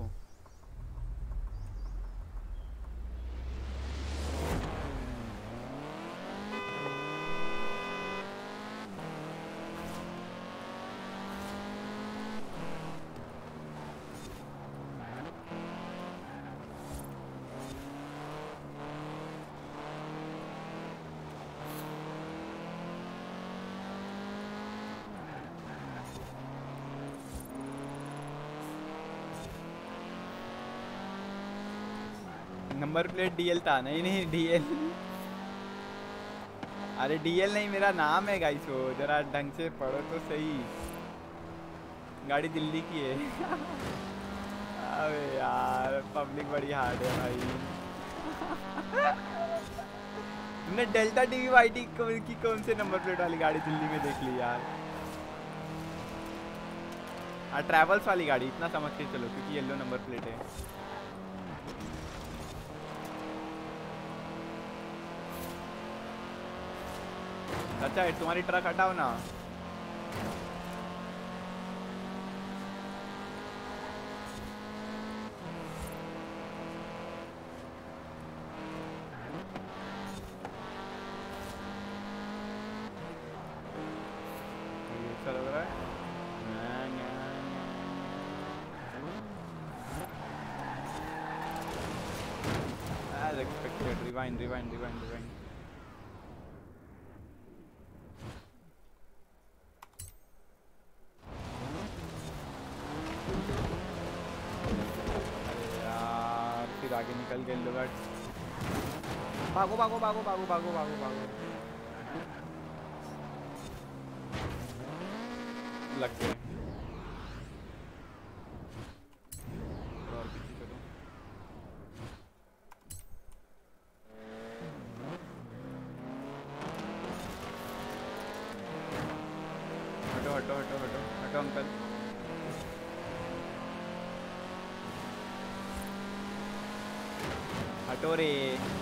Number plate DL था। नहीं DL, अरे DL नहीं, मेरा नाम है गाइस। वो जरा ढंग से पढ़ो तो सही। गाड़ी दिल्ली की है। अबे यार पब्लिक बड़ी हार्ड है भाई। तुमने डेल्टा TV YT की कौन से नंबर प्लेट वाली गाड़ी दिल्ली में देख ली यार? ट्रैवल्स वाली गाड़ी, इतना समझ के चलो, क्योंकि येलो नंबर प्लेट है। बचा है, तुम्हारी ट्रक हटाओ ना। अच्छा लग रहा है। As expected. Rewind. फिर आगे निकल गए लोग। भागो। लग गए। और पीछे चलो। हटो अंकल। हटो रे,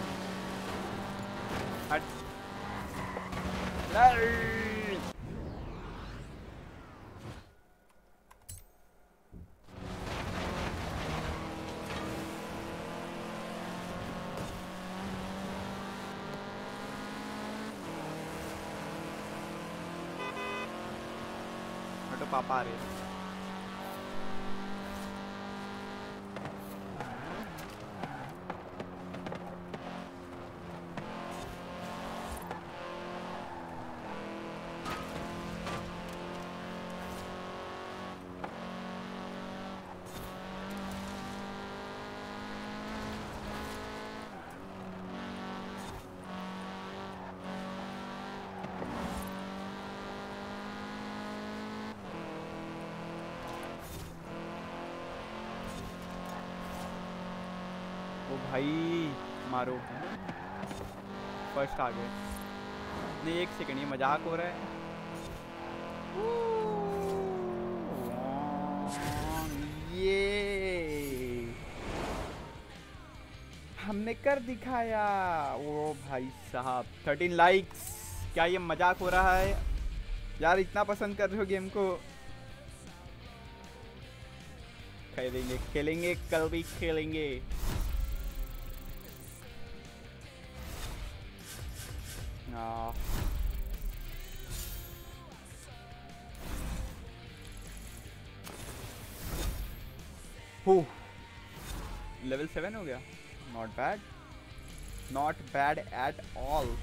हट। हटो, पापा आ रहे हैं। ओ भाई मारो, फर्स्ट आ गए। नहीं, एक सेकंड, ये मजाक हो रहा है। ये हमने कर दिखाया। ओ भाई साहब, 13 लाइक्स। क्या ये मजाक हो रहा है यार? इतना पसंद कर रहे हो गेम को। खेलेंगे, कल भी खेलेंगे। लेवल 7 हो गया। Not bad at all.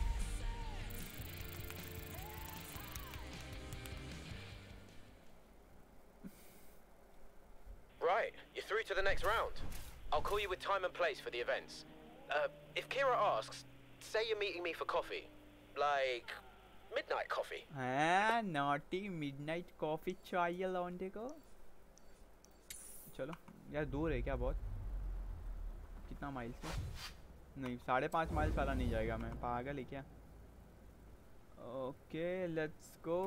Right, you're through to the next round. I'll call you with time and place for the events. If Kira asks, say you're meeting me for coffee. Like midnight coffee. Naughty midnight coffee चाहिए लौंडे को। चलो यार, दूर है क्या बहुत? कितना माइल से? नहीं, 5.5 माइल वाला नहीं जाएगा। मैं पागल है क्या? Okay, let's go.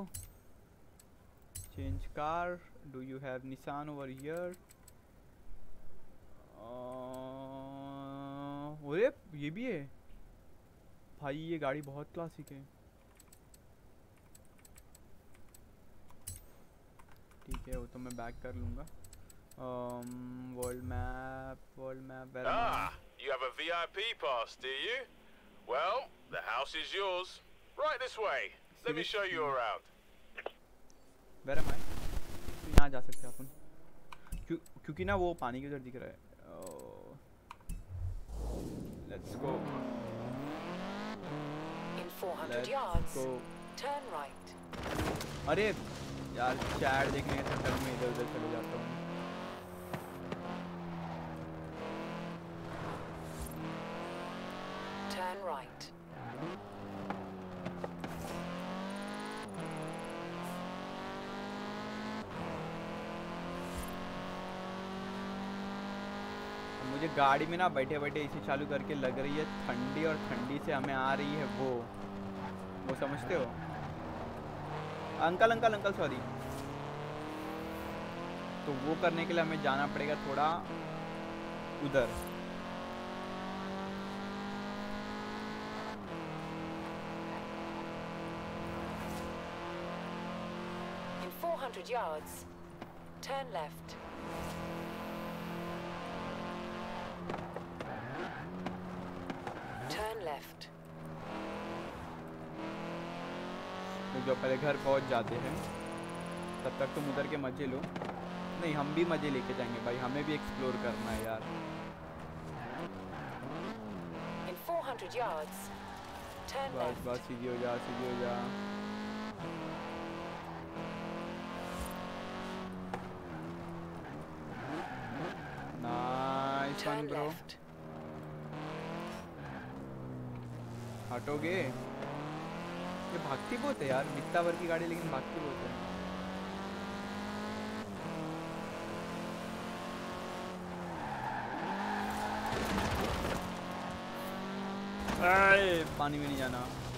Change car. Do you have Nissan over here? अरे ये भी है भाई, ये गाड़ी बहुत क्लासिक है। ठीक है, वो तो मैं बैक कर लूँगा। World map. You have a VIP pass, do you? Well, the house is yours. Right this way. Let me show you around. Where am I? यहाँ जा सकते हैं अपन, क्योंकि ना वो पानी के उधर दिख रहा है। Let's go. In 400 yards, turn right. अरे यार, चैट देखने के चक्कर में इधर उधर चले जाता हूँ। Turn right. मुझे गाड़ी में ना बैठे बैठे इसे चालू करके लग रही है ठंडी, और ठंडी से हमें आ रही है वो समझते हो? Uncle sorry. तो वो करने के लिए हमें जाना पड़ेगा थोड़ा उधर। 400 yards, turn left. Turn left. तो जो पहले घर पहुंच जाते हैं, तब तक तुम उधर के मजे लो। नहीं, हम भी मजे लेके जाएंगे भाई, हमें भी एक्सप्लोर करना है यार। In 400 yards, turn बस left. बस सीधी हो जा, सीधी हो जा। Nice one bro. हटोगे? ये भागती बहुत है यार, बित्ता भर की गाड़ी लेकिन भागती बहुत है। पानी में नहीं जाना।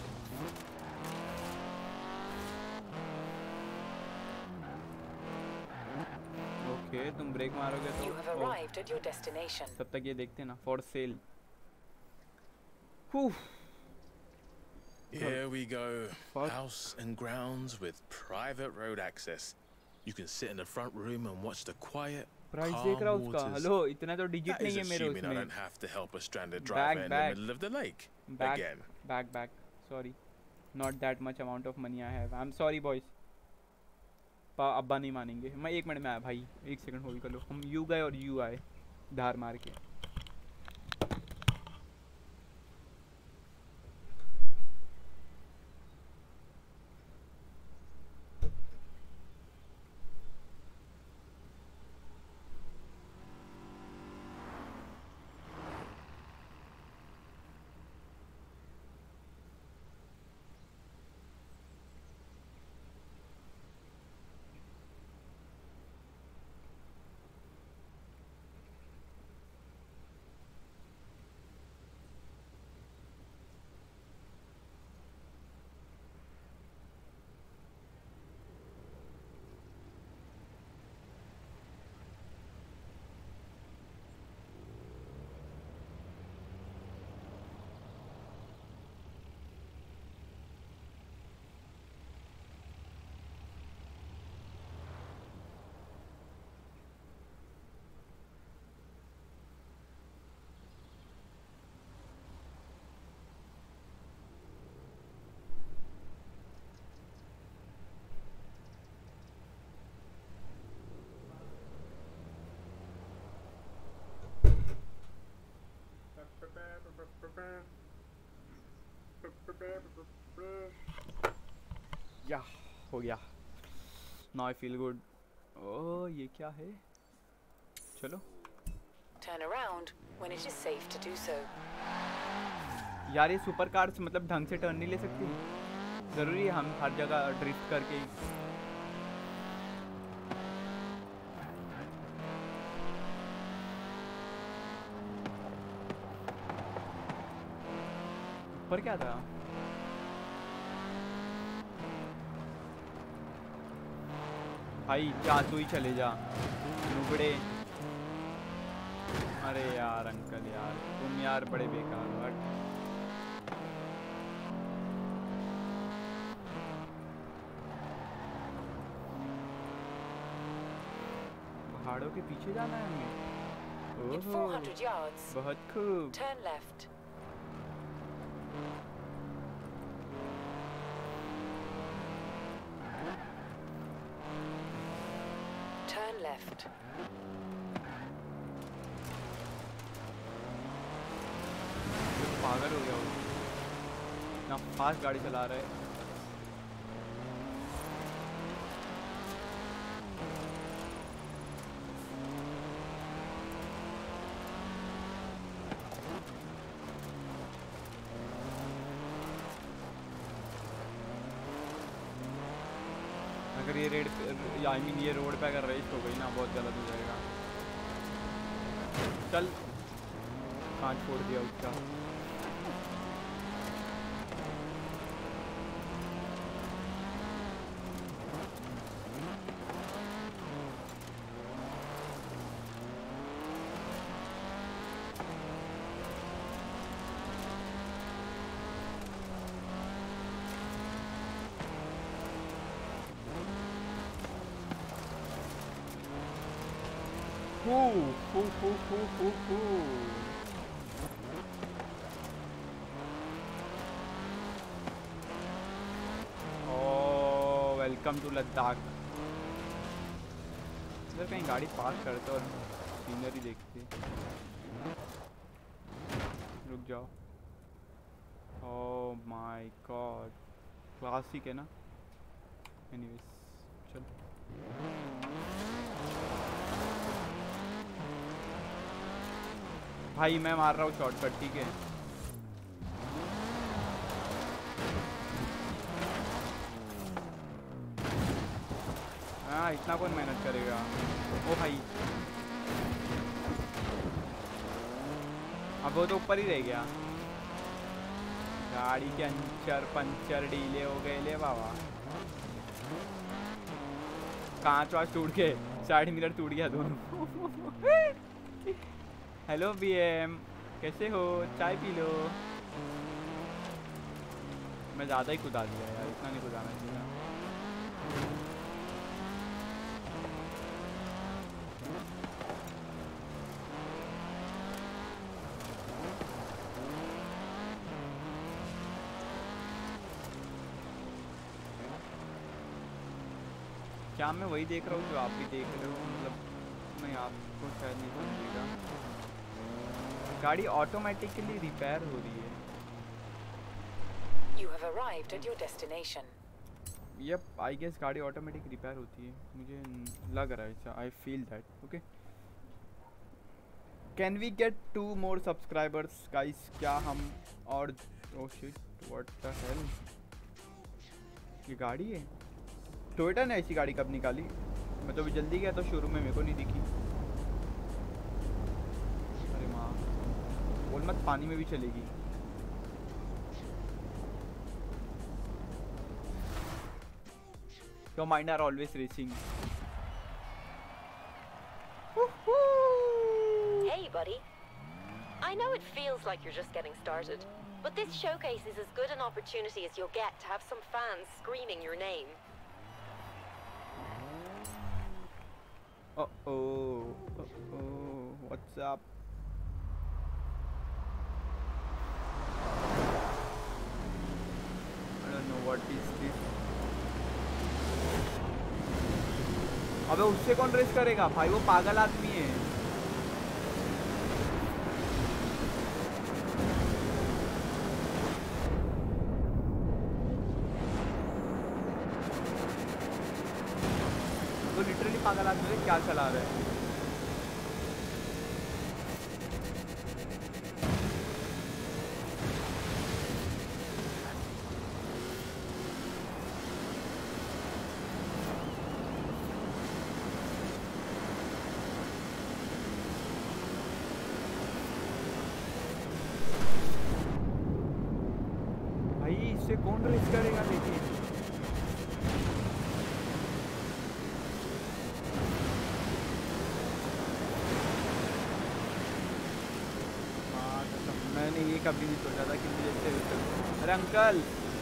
ओके, तुम ब्रेक मारोगे तो You have arrived at your destination. तब तक ये देखते ना, for sale. Here we go. House and grounds with private road access. You can sit in the front room and watch the quiet, price calm देख रहा हूँ उसका। waters. Hello, इतना तो डिजिट That नहीं is है मेरे assuming I उसमें। don't have to help a stranded driver in the middle of the lake. Again. Back. Sorry, not that much amount of money I have. I'm sorry boys. अब्बा नहीं मानेंगे। मैं 1 minute में आया भाई, 1 सेकंड होल्ड कर लो। हम यू गए और यू आए धार मार के। या हो गया। Now I feel good. Oh, ये क्या है? चलो। Turn around when it is safe to do so. यार ये सुपर कार्स मतलब ढंग से टर्न नहीं ले सकती? जरूरी है हम हर जगह ड्रिफ्ट करके ही? ऊपर क्या था? भाई जा, तू ही चले जा नुबड़े। अरे यार अंकल यार, तुम यार बड़े बेकार हो। पहाड़ों के पीछे जाना है हमें। In 400 yards, बहुत खूब। turn left. Turn left. पागल हो गया वो, इतना फास्ट गाड़ी चला रहा है। अगर ये रेड आई मीन ये रोड पे अगर रेस हो गई ना, बहुत गलत हो जाएगा। चल, कांच फोड़ दिया उसका। Welcome to Ladakh. इधर कहीं गाड़ी पार्क करते और सीनरी देखते। रुक जाओ। ओह माय गॉड, क्लासिक है ना। एनीवेज चल। भाई मैं मार रहा हूँ शॉर्टकट, ठीक है। हाँ इतना कौन मेहनत करेगा। ओ भाई अब वो तो ऊपर ही रह गया। गाड़ी के अंचर पंचर डीले हो गए ले बाबा। कांच वाच टूट के, साइड मिरर टूट गया दोनों। हेलो बीएम, कैसे हो? चाय पी लो। मैं ज़्यादा ही कुदा दिया यार, इतना नहीं कुदाना चाहिए। क्या मैं वही देख रहा हूँ जो आप भी देख रहे हो? मतलब नहीं, आपको शायद नहीं समझेगा। गाड़ी ऑटोमेटिकली रिपेयर हो रही है। You have arrived at your destination. Yep, I guess गाड़ी ऑटोमेटिक रिपेयर होती है, मुझे लग रहा है। I feel that. Okay. Can we get 2 more subscribers, guys? क्या हम और oh shit, what the hell? ये गाड़ी है? टोयोटा ने ऐसी गाड़ी कब निकाली? मैं तो अभी जल्दी गया तो शोरूम में, मेरे को नहीं दिखी। अरे माँ, बोल मत पानी में भी चलेगी। Your mind are always racing. Hey, buddy. I know it feels like you're just getting started, but this showcase is as good an opportunity as you'll get to have some fans screaming your name. What's up? I don't know what is this. अबे उससे कौन race करेगा भाई? वो पागल आदमी है। तो लिटरली पागल आदमी है, क्या चला रहा है? भाई इससे कौन रेस करेगा? देखिए मैंने ये कभी नहीं सोचा था कि मुझे इससे। अरे अंकल,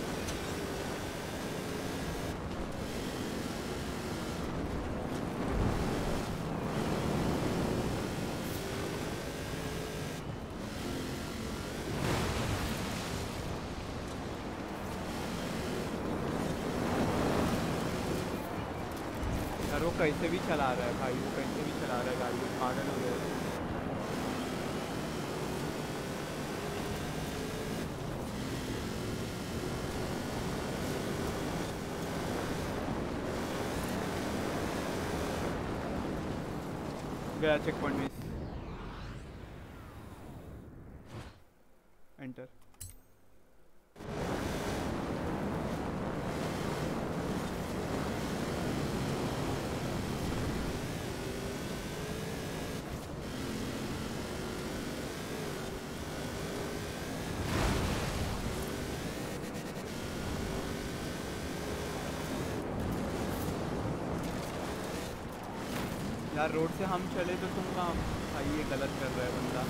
यार वो कैसे भी चला रहा है भाई, वो कैसे भी चला रहा है गाड़ी, पागल हो गया है। गया चेक पॉइंट मिस। एंटर। यार रोड से हम चले तो तुम कहाँ? भाई ये गलत कर रहा है बंदा,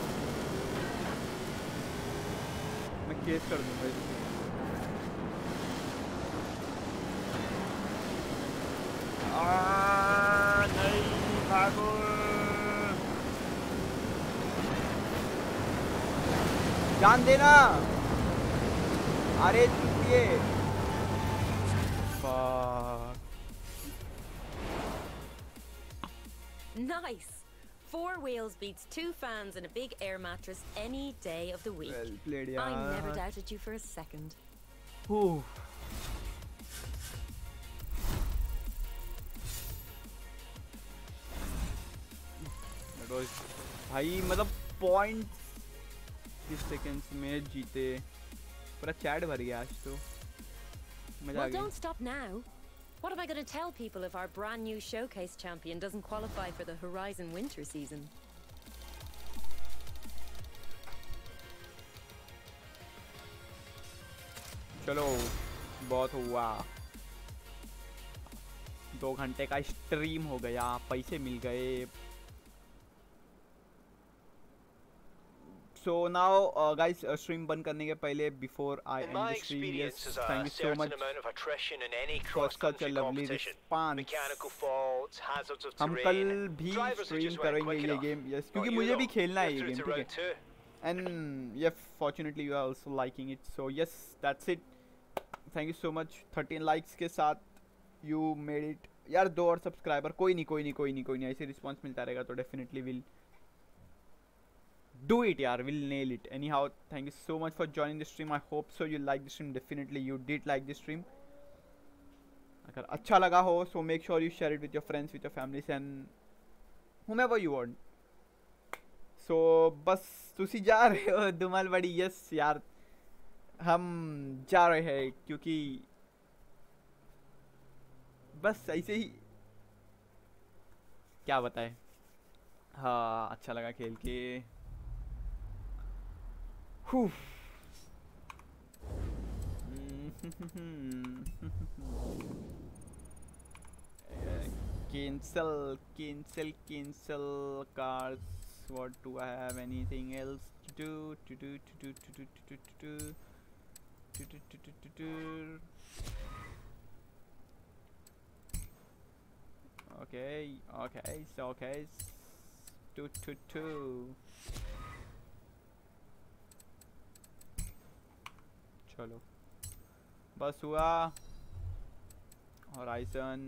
मैं केस कर दूंगा इसको। नहीं भागो। जान देना। अरे चुटिए। Nice. 4 wheels beats 2 fans and a big air mattress any day of the week. Well played, I yaar. never doubted you for a second. Whew. That was भाई मतलब पॉइंट 30 सेकंड्स में जीते, पूरा चैट भर गया आज तो, मजा आ Well, गया। don't stop now. What am I going to tell people if our brand new showcase champion doesn't qualify for the Horizon winter season? चलो बहुत हुआ, 2 घंटे का स्ट्रीम हो गया, पैसे मिल गए। So now guys, stream बंद करने के पहले before I end the stream, yes, thank you so much for such a lovely response. हम कल भी stream करेंगे ये गेम, yes, क्योंकि मुझे भी खेलना है ये गेम, ठीक है? And yeah, fortunately you are also liking it, so yes, that's it. Thank you so much. 13 likes के साथ you made it. यार 2 और सब्सक्राइबर, कोई नहीं ऐसे रिस्पॉन्स मिलता रहेगा तो definitely will do it yaar, we'll nail it. Anyhow, thank you so much for joining the stream. I hope so you like the stream. Definitely you did like the stream. अगर अच्छा लगा हो so make sure you share it with your friends, with your families and whomever you want. So बस तुसी जा रहे हो धुमाल बड़ी, yes यार हम जा रहे हैं क्योंकि बस ऐसे ही, क्या बताएं। हाँ अच्छा लगा खेल के। cancel cars. What do I have? Anything else to do? Okay, so okay, 2. चलो बस हुआ। होराइजन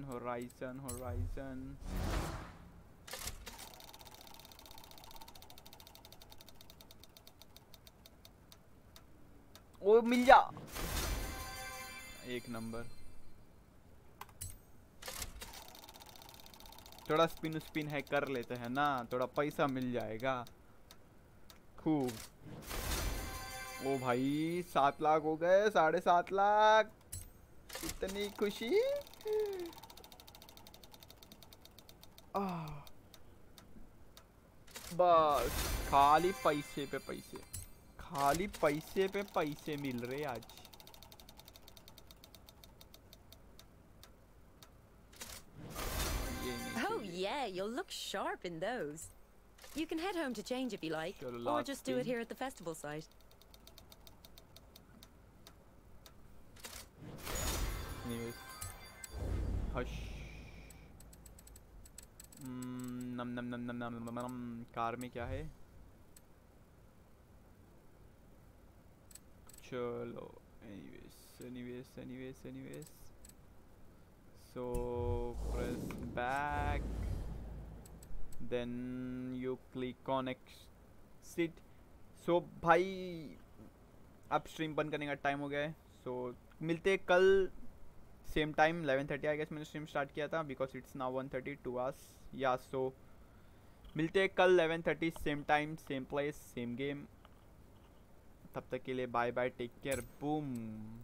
ओ मिल जा, 1 नंबर। थोड़ा स्पिन है कर लेते हैं ना, थोड़ा पैसा मिल जाएगा खूब। ओ भाई 7 लाख हो गए, 7.5 लाख, इतनी खुशी। बस खाली पैसे पे पैसे मिल रहे आज। Oh yeah, you'll look sharp in those. You can head home to change if you like, or just do it here at the festival site. Anyways, hush. नम कार में क्या है? चलो anyways, so press back, then you click on exit. So भाई अब stream बंद करने का टाइम हो गया है, so मिलते कल सेम टाइम 11:30 आई गेस मैंने स्ट्रीम स्टार्ट किया था, बिकॉज इट्स नाउ 1:30 2 hours या। सो मिलते कल 11:30 same time same place same game. तब तक के लिए bye bye, take care, boom.